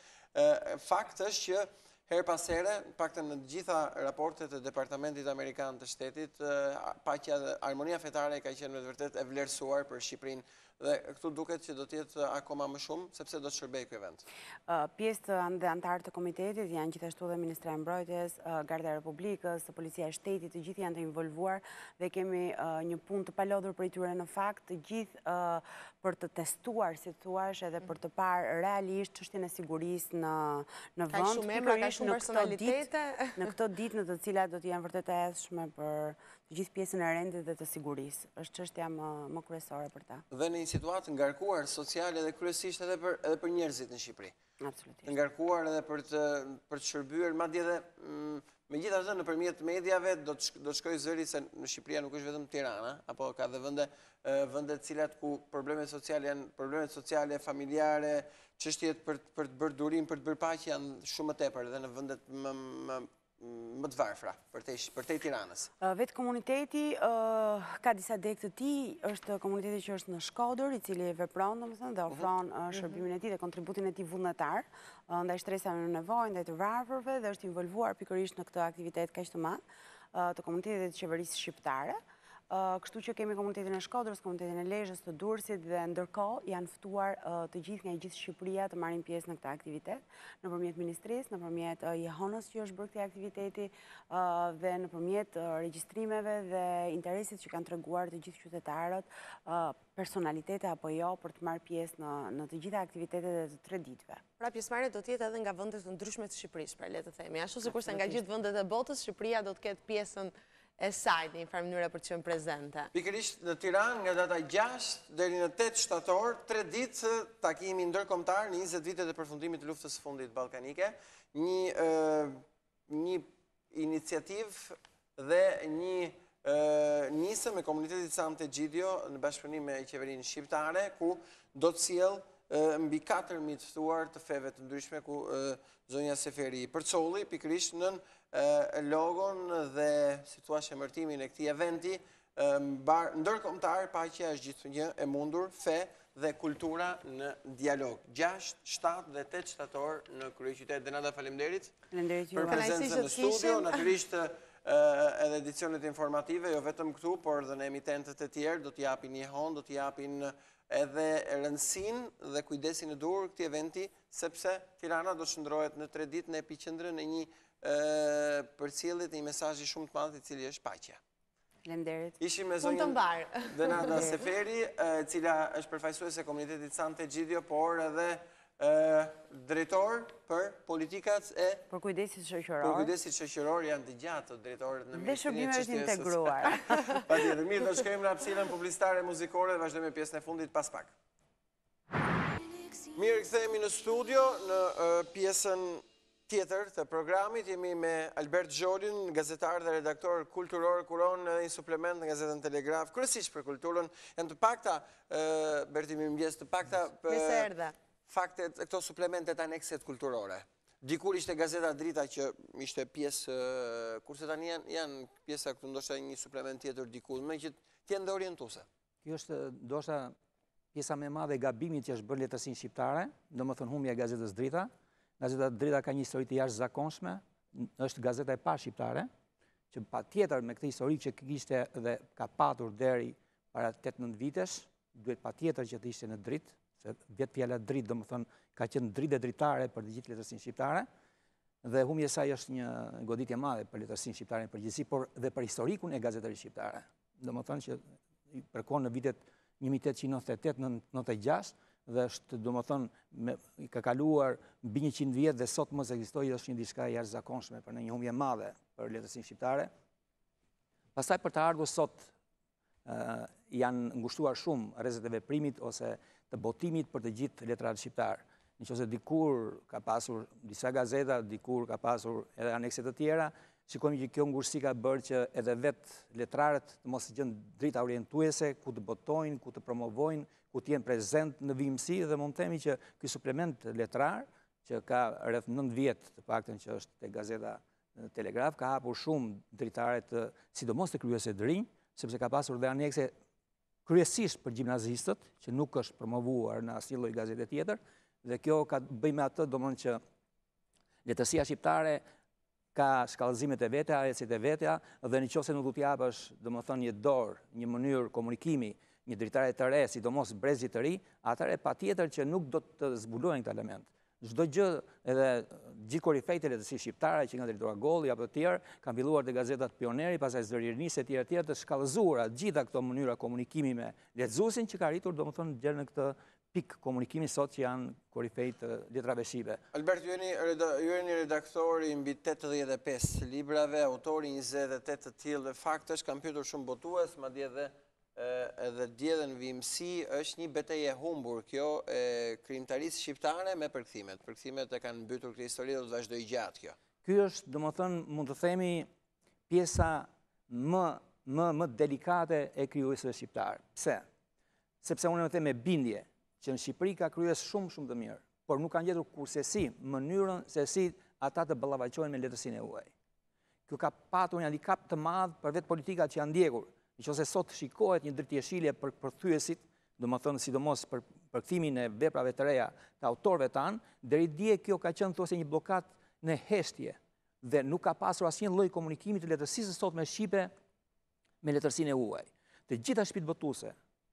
fakt është që her pas here, paktën në të gjitha raportet e Departamentit Amerikan të Shtetit, paqja dhe armonia fetare ka qenë me të vërtetë e vlerësuar për Shqipërinë. Dhe këtu duket që do të jetë akoma më shumë, sepse do të shërbejë ky event. Pjesë dhe antarë të komitetit janë gjithashtu dhe Ministra e Mbrojtjes, Garda e Republikës, Policia e Shtetit, të gjithë janë të involvuar dhe kemi një punë të palodhur për i tyre në fakt, të gjithë për të testuar, si thuash, edhe për të parë realisht çështjen e sigurisë në në vend. Ka shumë emra, ka shumë personalitete. Në këto ditë në të cilat do të jenë vërtet e edhshme për të gjithë pjesën e rendit dhe të sigurisë. Është çështja më më kryesore për ta. Dhe në një situatë ngarkuar sociale dhe kryesisht edhe për edhe për njerëzit në Shqipëri. Absolutisht. Ngarkuar edhe për të për të shërbyer, madje edhe megjithatë nëpërmjet mediave do të do të shkojë zëri se në Shqipëria nuk është vetëm Tirana, apo ka edhe vende vende të cilat ku problemet sociale janë problemet sociale, familjare, çështjet për për të bërë durim, për të bërë paqe janë shumë më tepër edhe në vendet më më më të varfra për te, për te Tiranës. Vetë komuniteti ka disa dek të tij, është komuniteti që është në Shkodër, i cili vepron domethënë dhe ofron shërbimin e tij dhe kontributin e tij vullnetar ndaj stresave në nevojë, ndaj të varfërve dhe është involvuar pikërisht në këtë aktivitet kaq të madh të komunitetit të qeverisë shqiptare. Kështu që kemi komunitetin e Shkodrës, komunitetin e Lezhës, të Durrësit dhe ndërkohë janë ftuar të gjithë nga gjithë Shqipëria të marrin pjesë në këtë aktivitet, nëpërmjet ministrisë, nëpërmjet jehonës që është bërë këtij aktiviteti dhe nëpërmjet regjistrimeve dhe interesit që kanë treguar të gjithë qytetarët, personalitete apo jo, për të marrë pjesë në në të gjitha aktivitetet e të tre ditëve. Pra pjesëmarrja do të jetë edhe nga vendet të ndryshme të Shqipërisë, pra le të themi, ashtu sikurse nga gjithë vendet e botës, Shqipëria do të ketë pjesën e saj në një farë mënyrë për të qenë prezente. Pikërisht në Tiranë nga data gjashtë deri në tetë shtator, tre ditë takimi ndërkombëtar në njëzet vitet e përfundimit të luftës së fundit ballkanike, një një iniciativë dhe një nisëm e komunitetit Sante Egidio në bashkëpunim me qeverinë shqiptare, ku do të sjellë mbi katër mijë të ftuar të feve të ndryshme, ku zonja Seferi përcolli pikërisht nën logon dhe si thua emërtimin e këtij eventi ndërkombëtar, paqja është gjithnjë e mundur, fe dhe kultura në dialog. gjashtë, shtatë dhe tetë shtator në kryeqytet. Denada, faleminderit për prezencën në studio, natyrisht edhe edicionet informative, jo vetëm këtu, por dhe në emitentët e tjerë do t'i japin një hon, do t'i japin edhe rëndësinë dhe kujdesin e dur këtij eventi, sepse Tirana do shndrohet në tre ditë në epiqendrën e një përcjellje të një mesazhi shumë të madh, i cili është paqja. Faleminderit. Ishim me zonjën Denada Seferi, e cila është përfaqësuese e komunitetit Sante Egidio, por edhe drejtor për politikat e për kujdesit shoqëror. Për kujdesit shoqëror janë të gjatë drejtorët në Ministrinë e Çështjeve. Dhe shërbimet integruar. Patjetër, mirë, do shkojmë në hapësirën publicitare muzikore dhe vazhdojmë me pjesën e fundit pas pak. Mirë, kthehemi në studio në pjesën tjetër të programit. Jemi me Albert Xholin, gazetar dhe redaktor kulturor, kuron një suplement në gazetën Telegraf, kryesisht për kulturën. Janë të pakta, Berti, mirëmëngjes, të pakta faktet, këto suplementet anekset kulturore. Dikur ishte Gazeta Drita që ishte pjesë, kurse tani janë, janë pjesa këtu ndoshta një suplement tjetër diku, me që t'jenë dhe orientuse. Kjo është ndoshta pjesa më e madhe e gabimit që është bërë letërsinë shqiptare, domethënë humbja e Gazetës Drita. Gazeta Drita ka një histori të jashtëzakonshme, është gazeta e parë shqiptare, që patjetër me këtë histori që kishte dhe ka patur deri para tetëdhjetë nëntë vitesh, duhet patjetër që të ishte në dritë, se vjet fjala dritë domethënë ka qenë dritë e dritare për të gjithë letërsinë shqiptare, dhe humbja e saj është një goditje e madhe për letërsinë shqiptare në përgjithësi, por dhe për historikun e gazetarisë shqiptare. Domethënë që përkon në vitet një mijë tetëqind e nëntëdhjetë e tetë nëntëdhjetë e gjashtë dhe është domethënë ka kaluar mbi njëqind vjet dhe sot mos ekzistojë, është një diçka e jashtëzakonshme për një humbje madhe për letërsinë shqiptare. Pastaj për të ardhur sot janë ngushtuar shumë rrezet e veprimit ose të botimit për të gjithë letratë shqiptarë. Nëse dikur ka pasur disa gazeta, dikur ka pasur edhe anekse të tjera, shikojmë që kjo ngurësi ka bërë që edhe vetë letrarët të mos gjënë drita orientuese, ku të botojnë, ku të promovojnë, ku të jenë prezent në vimësi, dhe mund të themi që ky suplement letrar, që ka rreth nëntë vjet të paktën që është te Gazeta Telegraf, ka hapur shumë dritare të, sidomos të kryesve të rinj, sepse ka pasur dhe anekse kryesisht për gjimnazistët, që nuk është promovuar në asnjë lloj gazete tjetër, dhe kjo ka bëj me atë domthonjë që letërsia shqiptare ka shkallëzimet e veta, ecjet e veta, dhe nëse nuk do t'i japësh domethënë një dorë, një mënyrë komunikimi, një dritare të re, sidomos brezit të ri, atëherë patjetër që nuk do të zbulojnë këtë element. Çdo gjë, edhe gjithë korifejt e letërsisë shqiptare, që nga drejtora Golli apo të tjerë, kanë filluar te gazetat Pioneri, pastaj Zërirnis e tjera tjera të shkallëzuara gjitha këto mënyra komunikimi me lexuesin, që ka arritur domethënë deri në këtë pikë komunikimi sot që janë korifejt të letrave shqipe. Albert, ju jeni, ju jeni redaktori mbi tetëdhjetë e pesë librave, autori njëzet e tetë të tillë, dhe faktesh kanë pyetur shumë botues, madje edhe edhe dje në vimësi, është një betejë e humbur kjo e krijimtarisë shqiptare me përkthimet. Përkthimet e kanë mbytur këtë histori dhe do të vazhdojë gjatë kjo. Ky është, domethënë, mund të themi pjesa më më më delikate e krijuesve shqiptar. Pse? Sepse unë e them me bindje që në Shqipëri ka krijues shumë shumë të mirë, por nuk kanë gjetur kurse mënyrën se si ata të ballafaqohen me letërsinë e huaj. Kjo ka patur një handicap të madh për vetë politikat që janë ndjekur. Nëse sot shikohet një dritjeshilje për përkthyesit, domethënë sidomos për përkthimin e veprave të reja të autorëve tanë, deri dje kjo ka qenë thosë një bllokat në heshtje dhe nuk ka pasur asnjë lloj komunikimi të letërsisë sot me shqipe me letërsinë e huaj. Të gjitha shtëpitë botuese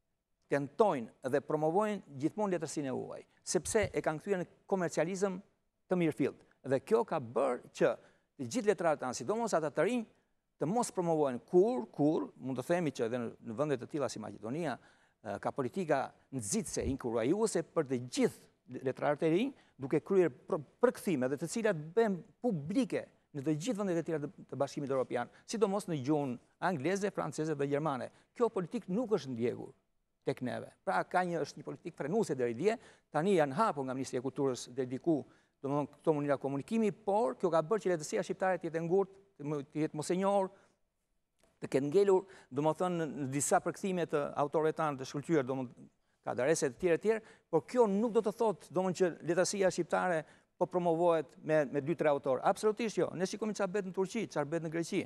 tentojnë dhe promovojnë gjithmonë letërsinë e huaj, sepse e kanë kthyer në komercializëm të mirëfillt. Dhe kjo ka bërë që të gjithë letrarët tanë, sidomos ata të rinj, të mos promovojnë kur, kur, mund të themi që edhe në vende të tilla si Maqedonia ka politika nxitse, inkurajuese për të gjithë letrarët e rinj, duke kryer përkthime dhe të cilat bëhen publike në të gjithë vendet e tjera të Bashkimit Evropian, sidomos në gjuhën angleze, franceze dhe gjermane. Kjo politikë nuk është ndjekur tek neve. Pra ka një është një politikë frenuese deri dje, tani janë hapur nga Ministria e Kulturës deri diku, domethënë këto mënyra komunikimi, por kjo ka bërë që letërsia shqiptare të jetë ngurtë, të jetë mos e njohur, të ketë ngelur, domethënë në disa përkthime të autorëve tanë të shkëlqyer, domethënë ka darese të tjera të tjera, por kjo nuk do të thotë domethënë që letërsia shqiptare po promovohet me me dy tre autorë. Absolutisht jo. Ne shikojmë çfarë bëhet në Turqi, çfarë bëhet në Greqi,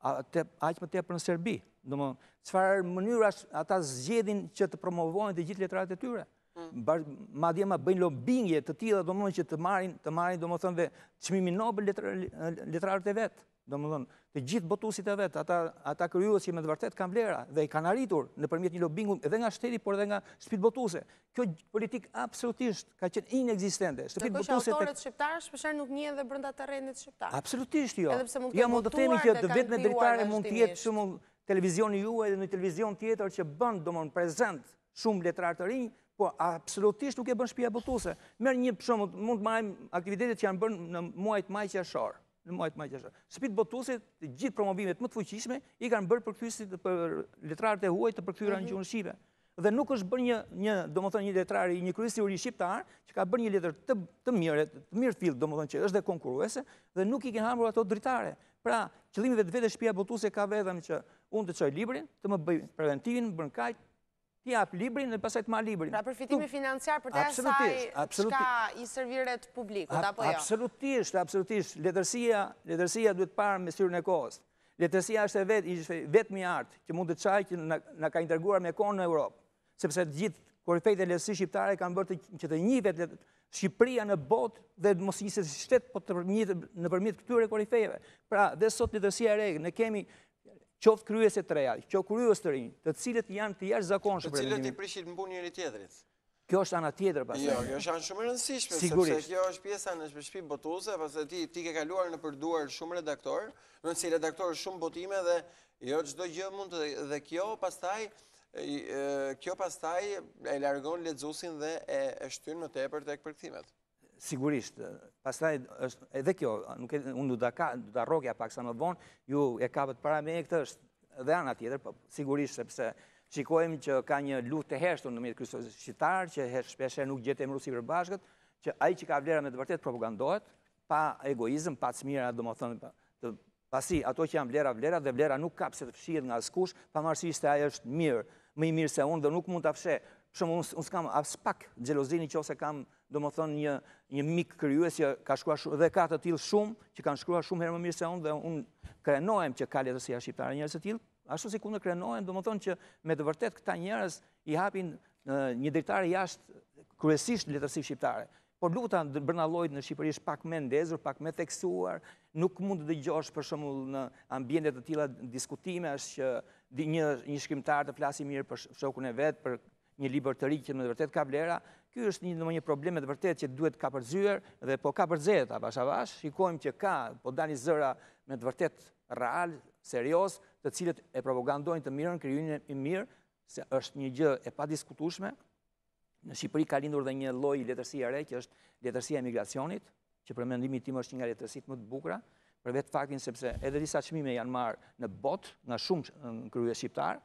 aq më tepër në Serbi. Domethënë çfarë mënyrash ata zgjedhin që të promovojnë të gjithë letrarat e tyre. Madje ma bëjnë lobingje të tilla domethënë që të marrin të marrin domethënë dhe çmimin Nobel letrarët e vet. Domethënë të gjithë botuesit e vet, ata ata krijues që me të vërtet kanë vlera dhe i kanë arritur nëpërmjet një lobingu edhe nga shteti por edhe nga shtëpitë botuese. Kjo politikë absolutisht ka qenë inekzistente. Shtëpitë botuese autorët shqiptarë shpesh nuk njihen edhe brenda terrenit shqiptar. Absolutisht jo. Ja mund të themi që të vetëm dritare mund të jetë për shembull televizioni juaj dhe në televizion tjetër që bën domon prezant shumë letrar të rinj, po absolutisht nuk e bën shtëpia botuese. Merr një për shembull, mund të marrim aktivitetet që janë bërë në muajt maj qershor. Në muajt maj qershor. Shtëpitë botuese, të gjithë promovimet më të fuqishme i kanë bërë përkthyesit për letrarët e huaj të përkthyera në gjuhën shqipe. Dhe nuk është bërë një një domethënë një letrar i një kryesuri shqiptar që ka bërë një letër të të mirë, të mirëfillt, domethënë që është dhe konkurruese dhe nuk i kanë hapur ato dritare. Pra, qëllimi vetvete shtëpia botuese ka vetëm që unë të çoj librin, të më bëj preventivin, bën kaq, ti jap librin dhe pastaj të marr librin. Pra përfitimi financiar për të Absolutisht, asaj çka i serviret publikut, apo jo? Absolutisht, absolutisht. Letërsia, letërsia duhet parë me syrin e kohës. Letërsia është e vetë, ishte vetmi art që mund të çajë që na, na ka integruar me kohën në Europë. Sepse të gjithë korifejt e letërsisë shqiptare kanë bërë të, që të njihet Shqipëria në botë dhe mos njihet si shtet, po të njihet nëpërmjet këtyre korifejve. Pra, dhe sot letërsia e re, ne kemi qoftë kryese të reja, qoftë kryes të rinj, të cilët janë të jashtëzakonshëm. Të cilët i prishin mbu njëri tjetrit. Kjo është ana tjetër pastaj. Jo, kjo është anë shumë e rëndësishme, sepse kjo është pjesa në shtëpi botuese, pastaj ti ti ke kaluar në përduar shumë redaktor, në si redaktor shumë botime dhe jo çdo gjë mund të dhe kjo pastaj kjo pastaj e largon lexuesin dhe e, e shtyn më tepër tek përkthimet. Sigurisht, pastaj është edhe kjo, nuk e, unë do ta ka, do ta rrogja pak sa më vonë, ju e kapët para me këtë është edhe ana tjetër, po sigurisht sepse shikojmë që ka një luftë të hershtur në mes kryesisë shqiptar, që shpesh nuk gjet emru sipërbashkët, që ai që ka vlera me të vërtet propagandohet, pa egoizëm, pa çmira, domethënë të pasi ato që janë vlera vlera dhe vlera nuk kap se të fshihet nga askush, pavarësisht se ai është mirë, më i mirë se unë dhe nuk mund ta fsheh. Për shembull, unë s'kam as pak xhelozini nëse kam domethënë një një mik krijues që ka shkruar dhe ka të tillë shumë që kanë shkruar shumë herë më mirë se unë dhe unë krenohem që ka letërsia shqiptare njerëz të tillë, ashtu si kundër krenohen, domethënë që me të vërtet këta njerëz i hapin një dritare jashtë kryesisht letërsisë shqiptare. Por luta brenda llojit në Shqipëri është pak më ndezur, pak më theksuar, nuk mund të dëgjosh për shembull në ambiente të tilla diskutimesh që një një shkrimtar të flasë mirë për shokun e vet, për një libër të ri që në të vërtet ka vlera. Ky është një ndonjë problem me të vërtet që duhet kapërzyer dhe po kapërzehet avash avash. Shikojmë që ka, po dalin zëra me të vërtet real, serioz, të cilët e propagandojnë të mirën, krijunin e mirë, se është një gjë e padiskutueshme. Në Shqipëri ka lindur dhe një lloj letërsie e re që është letërsia e migracionit, që për mendimin tim është një nga letërsitë më të bukura, për vetë faktin sepse edhe disa çmime janë marrë në botë nga shumë kryes shqiptar.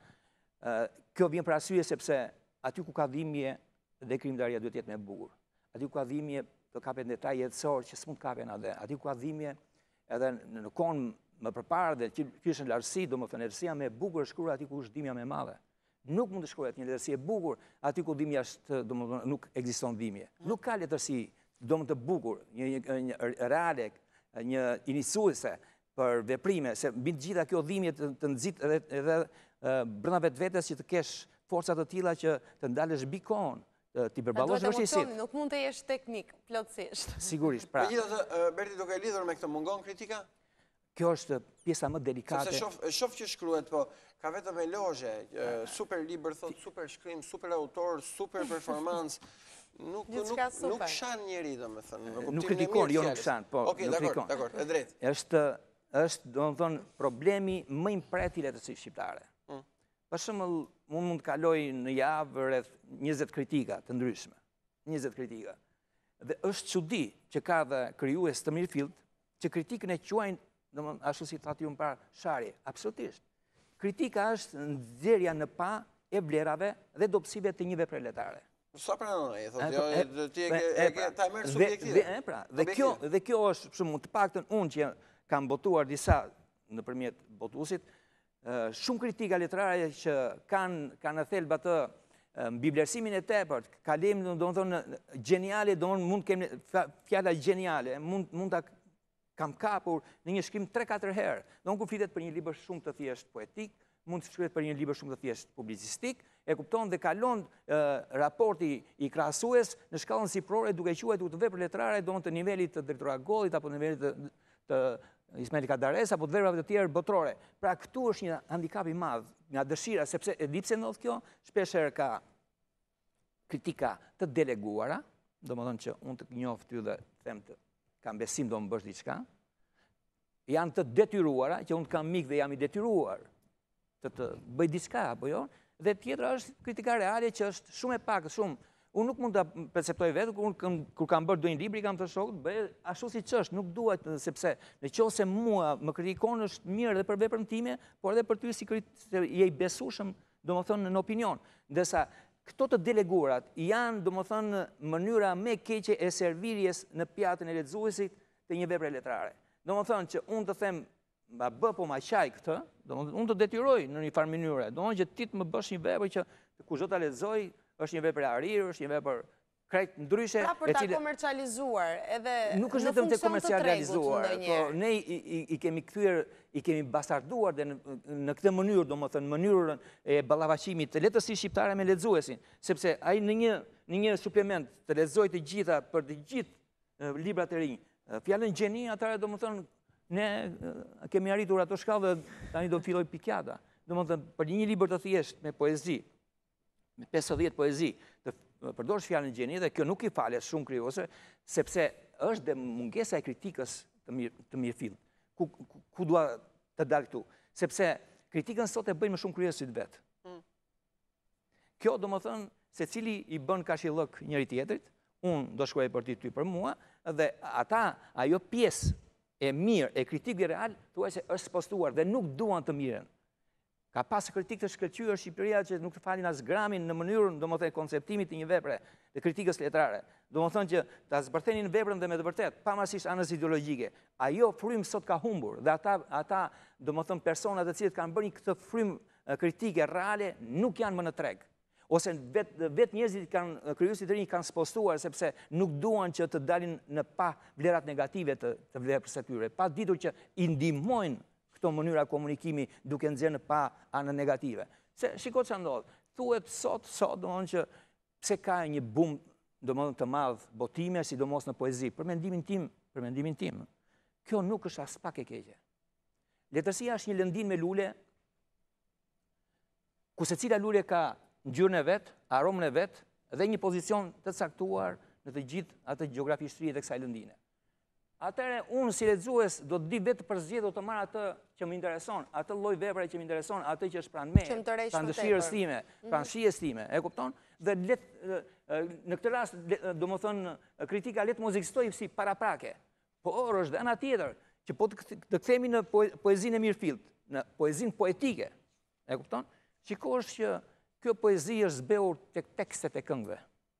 Kjo vjen për arsye sepse aty ku ka dhimbje dhe krimtaria duhet të jetë më e bukur. Aty ku ka dhimbje të kapet detaj jetësor që s'mund të kapen atë. Aty ku ka dhimbje edhe në kohën më përpara dhe që ky është në lartësi, domethënë letërsia më e bukur është shkruar aty ku është dhimbja më e madhe. Nuk mund të shkruhet një letërsi e bukur aty ku dhimbja është, domethënë nuk ekziston dhimbje. Nuk ka letërsi domethënë të bukur, një, një, një reale, një iniciuese për veprime, se mbi të gjitha kjo dhimbje të, të nxit edhe, edhe brenda vetvetes që të kesh forca të tilla që të ndalesh mbi kohën, ti përballosh vështirësitë. Nuk mund të jesh teknik plotësisht. Sigurisht, pra. Megjithatë, Berti, duke lidhur me këtë, mungon kritika? Kjo është pjesa më delikate. Sepse shoh, shoh që shkruhet, po ka vetëm elogje, super libër, thot, super shkrim, super autor, super performance. Nuk nuk nuk shan njeri, domethënë. Nuk kritikon, jo nuk shan, po. Okej, dakor, dakor, e drejtë. Është është domethënë problemi më i mpreti i letërsisë shqiptare. Për shembull, unë mund të kaloj në javë rreth njëzet kritika të ndryshme. njëzet kritika. Dhe është çudi që ka dhe krijues të mirëfillt që kritikën e quajnë, domethënë ashtu si thati unë para, sharje. Absolutisht. Kritika është nxjerrja në pa e vlerave dhe dobësive të një vepre letare. Sa pranon ai, thotë, jo ti e ke ta merr subjektive. Dhe pra, dhe kjo dhe kjo është për shembull të paktën unë që kam botuar disa nëpërmjet botuesit, shumë kritika letrare që kanë kanë në thelb atë mbi vlerësimin e tepërt, kalim domethënë geniale, domethënë mund kemi fjala geniale, mund mund ta kam kapur në një shkrim tre katër herë. Don kur flitet për një libër shumë të thjeshtë poetik, mund të shkruhet për një libër shumë të thjeshtë publicistik, e kupton dhe kalon raporti i krahasues në shkallën siprore duke quajtur të vepër letrare domethënë të nivelit të drejtorat Gollit apo nivelit të, të Ismail Kadares apo të veprave të tjera botërore. Pra këtu është një handicap i madh, nga dëshira, sepse e di pse ndodh kjo, shpeshherë ka kritika të deleguara, domethënë që unë të njoh ty dhe them të kam besim do më bësh diçka, janë të detyruara, që unë kam mik dhe jam i detyruar të të bëj diçka, apo jo, dhe tjetra është kritika reale që është shumë e pak, shumë. Unë nuk mund të perceptoj vetë, kur kam bërë dojnë libri, kam të shokët, bëj ashtu si që është, nuk duhet, sepse në qoftë se mua më kritikon është mirë dhe për veprën time, por edhe për ty si je i besueshëm, domethënë në opinion. Ndërsa këto të deleguarat janë, domethënë, mënyra më e keqe e servirjes në pjatën e lexuesit të një vepre letrare. Domethënë që unë të them ma bë po ma qaj këtë, do unë të detyroj në një farë mënyrë, do që ti të më bësh një vepër që kushdo ta lexoj, është një vepër e arirë, është një vepër krejt ndryshe. Pra për ta komercializuar edhe nuk është vetëm të komercializuar, po ne i kemi kthyer, i kemi bastarduar dhe në këtë mënyrë, domethënë mënyrën e ballafaqimit të lehtësisë shqiptare me lexuesin, sepse ai në një në një suplement të lexoj të gjitha për të gjithë librat e rinj, fjalën gjeni, atëherë domethënë ne kemi arritur ato shkallë dhe tani do filloj pikjata. Domethënë për një libër të thjeshtë me poezi, me pesëdhjetë poezi, të përdorësh fjalën gjeni dhe kjo nuk i falet shumë krijuesve, sepse është dhe mungesa e kritikës të mirë të mirëfillt. Ku ku dua të dal këtu? Sepse kritikën sot e bëjnë më shumë krijuesit vet. Kjo domethënë secili i bën kashillok njëri tjetrit, unë do shkruaj për ti, ty për mua, dhe ata, ajo pjesë e mirë, e kritikë real, thuaj se është postuar dhe nuk duan të mirën. Ka pas kritikë të shkëlqyer Shqipëria që nuk të falin as gramin në mënyrën, domethënë, konceptimit të një vepre, të kritikës letrare. Domethënë që ta zbërthenin veprën dhe me të vërtetë, pavarësisht anës ideologjike. Ajo frym sot ka humbur dhe ata ata, domethënë, persona të cilët kanë bërë këtë frym kritike reale nuk janë më në treg. Ose vetë vet njerëzit kanë krijuesit të rinj kanë spostuar sepse nuk duan që të dalin në pa vlerat negative të, të vlerës së tyre, pa ditur që i ndihmojnë këto mënyra komunikimi duke nxjerrë në pa anë negative. Se shiko çfarë ndodh. Thuhet sot, sot domthonjë që pse ka një bum domthonjë të madh botime, sidomos në poezi. Për mendimin tim, për mendimin tim, kjo nuk është as pak e keqe. Letërsia është një lëndin me lule, ku secila lule ka ngjyrën e vet, aromën e vet dhe një pozicion të caktuar në të gjithë atë gjeografishtri të kësaj lëndine. Atëherë unë si lexues do të di vetë përzgjedh, do të marr atë që më intereson, atë lloj vepre që më intereson, atë që është pranë meje, pranë dëshirës time, pranë shijes time, e kupton? Dhe let në këtë rast domethënë kritika le të mos ekzistojë si paraprake. Por është dhe ana tjetër, që po të kthehemi në poezinë e mirëfillt, në poezinë poetike. E kupton? Shikosh që kjo poezi është zbehur tek tekstet e këngëve.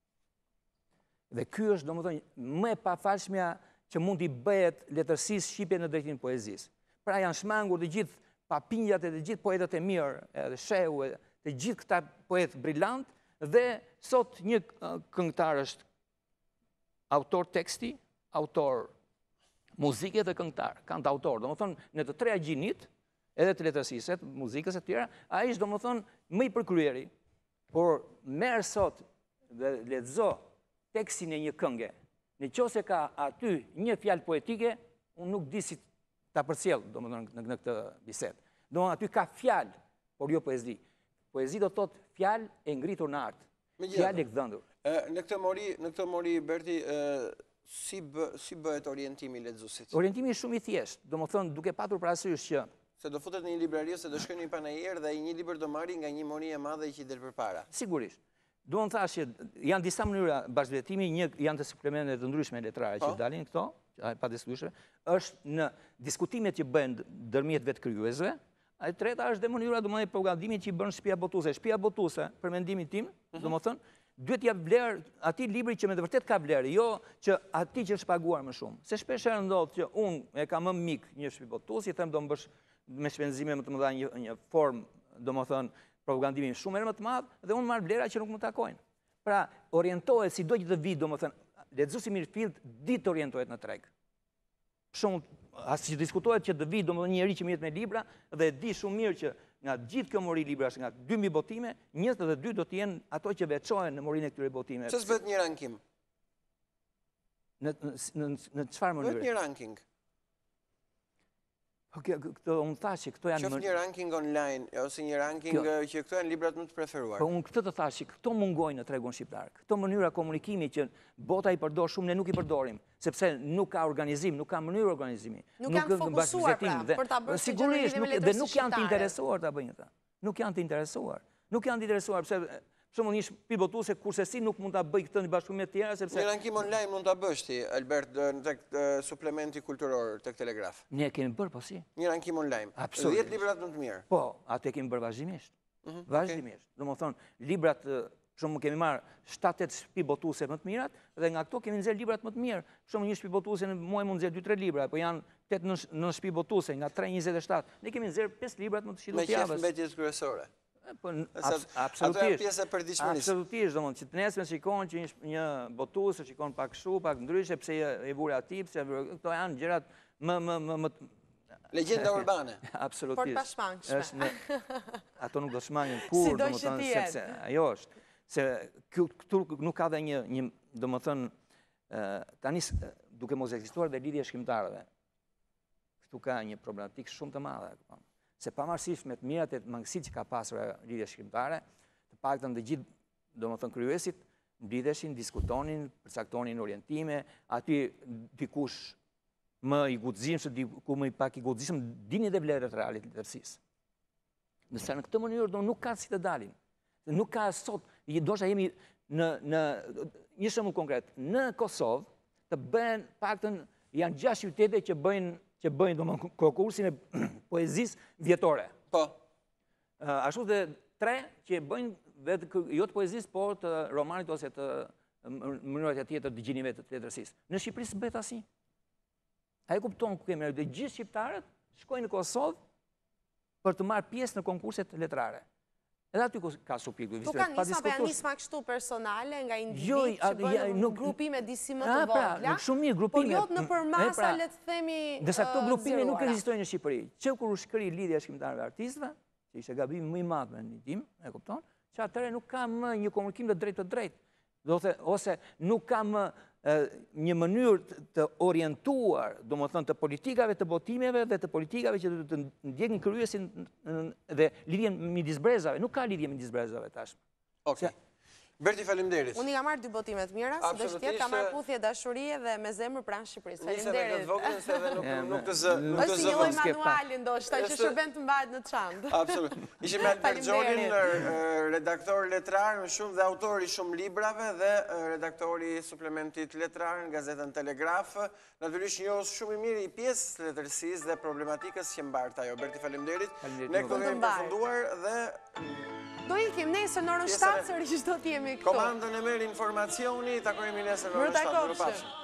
Dhe ky është domethënë më e pafalshmja që mund t'i bëhet letërsisë shqipe në drejtimin e poezisë. Pra janë shmangur të gjithë papinjat e të gjithë poetët e mirë, edhe Shehu, të gjithë këta poetë brillant, dhe sot një këngëtar është autor teksti, autor muzike dhe këngëtar, kantautor. Domethënë në të treja gjinit, edhe të letërsisë, muzikës e tjera, ai është domethënë më i përkryeri, por merr sot dhe lexo tekstin e një kënge. Në qoftë se ka aty një fjalë poetike, unë nuk di si ta përcjell domethënë në këtë bisedë. Domethënë aty ka fjalë, por jo poezi. Poezi do thotë fjalë e ngritur në art. Fjalë e gdhëndur. Në këtë mori, në këtë mori Berti, si bë, si bëhet orientimi i lexuesit? Orientimi është shumë i thjeshtë, domethënë duke patur parasysh që se do futet në një librari ose do shkojë në një panajër dhe ai një libër do marrë nga një mori e madhe që i del përpara. Sigurisht. Duan thash që janë disa mënyra bashkëdhetimi, një janë të suplementet të ndryshme letrare që dalin këto, pa diskutueshme, është në diskutimet që bëhen ndërmjet vetë krijuesve. E treta është dhe mënyra domethënë e programimit që i bën Shtëpia Botuese. Shtëpia Botuese, për mendimin tim, domethënë, duhet ja vlerë atij libri që me të vërtet ka vlerë, jo që atij që është paguar më shumë. Se shpesh herë ndodh që unë e kam më mik një Shtëpi Botuese, i them do më bësh me shpenzime më të mëdha një, një formë, domethënë propagandimin shumë herë më të madh dhe unë marr vlera që nuk më takojnë. Pra, orientohet si do që të vi, domethënë, lexuesi mirëfillt di të orientohet në treg. Shumë as që diskutohet që të vi domethënë një njerëz që mirët me libra dhe di shumë mirë që nga gjithë kjo mori librash, nga dy mijë botime, njëzet e dy do të jenë ato që veçohen në morinë e këtyre botimeve. Ç'është bëhet një rankim? Në në në çfarë mënyre? Bëhet një ranking. Këto unë thash që këto janë qoftë një ranking online ose një ranking që këto janë librat më të preferuar. Po unë këtë të thash që këto mungojnë në tregun shqiptar. Këto mënyra komunikimi që bota i përdor shumë, ne nuk i përdorim, sepse nuk ka organizim, nuk ka mënyrë organizimi. Nuk janë fokusuar pra, për ta bërë sigurisht dhe nuk janë të interesuar ta bëjnë ata. Nuk janë të interesuar. Nuk janë të interesuar pse shumë një Shtëpi Botuese kurse si nuk mund ta bëj këtë në bashkëpunim me të tjera sepse një rankim online mund ta bësh ti Albert tek suplementi kulturor tek Telegraf. Ne kemi bërë po si. Një rankim online. dhjetë librat më të mirë. Po, atë kemi bërë vazhdimisht. Vazhdimisht. Domethënë librat Shumë kemi marrë shtatë tetë shtëpi botuese më të mirat dhe nga këto kemi nxjerr librat më të mirë. Për shembull një shtëpi botuese në muaj mund nxjerr dy tre libra, po janë tetë në shtëpi botuese nga tre njëzet e shtatë. Ne kemi nxjerr pesë libra më të shitut javës. Me qef mbetjes kryesore. Po absolutisht. absolutisht. Ato pjesë e përditshmërisë. Absolutisht, domethënë që të nesër shikon që një botues shikon pak kështu, pak ndryshe, pse e vuri aty, pse këto janë gjërat më më më më legjenda urbane. Absolutisht. Por pa shmangshme. Ato nuk do shmangin kur, domethënë sepse ajo është se këtu nuk ka dhe një një domethënë tani duke mos ekzistuar dhe lidhje shkrimtarëve. Këtu ka një problematikë shumë të madhe. Se pavarësisht me të mirat e mangësitë që ka pasur lidhja shkrimtare, të paktën të gjithë domethënë kryesit mblidheshin, diskutonin, përcaktonin orientime, aty dikush më i guximshëm, diku më i pak i guximshëm, dini dhe vlerët reale të letërsisë. Nëse në këtë mënyrë do nuk ka si të dalin. Nuk ka sot, ndoshta jemi në në një shembull konkret, në Kosovë të bëhen paktën janë gjashtë qytete që bëjnë që bëjnë domosdoshmë konkursin e poezisë vjetore. Po. Ashtu dhe tre që bëjnë vetë jo të poezisë, por të romanit ose të mënyrat e tjetër të gjinive të letërsisë. Në Shqipëri s'bëhet asnjë. A e kupton ku kemi dhe gjithë shqiptarët shkojnë në Kosovë për të marrë pjesë në konkurset letrare. Edhe aty ka subjektu. Tu ka nisma për janë nisma kështu personale nga individ që bëjnë grupime disi më të vogla, shumë mirë grupime. por jo në përmasa, le të themi, dërsa këto grupime nuk ekzistojnë në Shqipëri. Që kur u shkri lidhja shkrimtarëve artistëve, që ishte gabim më i madh me ndikim, e kupton, që atëherë nuk ka më një komunikim të drejtë të drejtë. Do të ose nuk ka më një mënyrë të orientuar, do më thënë, të politikave të botimeve dhe të politikave që të ndjekin kryesin dhe lidhjen midis brezave. Nuk ka lidhje midis brezave tashmë. Okej. Berti, faleminderit. Unë i ka marrë dy botimet mira, si do shtjetë ka marrë puthje dashurie dhe me zemër pranë Shqipërisë. Faleminderit. Nisë me këtë vogën se edhe nuk të zë... është si një lloj manuali ndoshta që shërben të mbahet në çantë. Absolut. Ishim me Albert Xholin, redaktor letrar në shumë dhe autori shumë librave dhe redaktori suplementit letrar në gazetën Telegraf. Natyrisht njohës shumë i mirë i pjesës letërsisë dhe problematikës që mbartë ajo. Berti, faleminderit. Ne këtu kemi përfunduar dhe do ikim nesër në orën shtatë, sërish do t'jemi këtu. Komandën e merë informacioni, takojemi nesër në orën shtatë.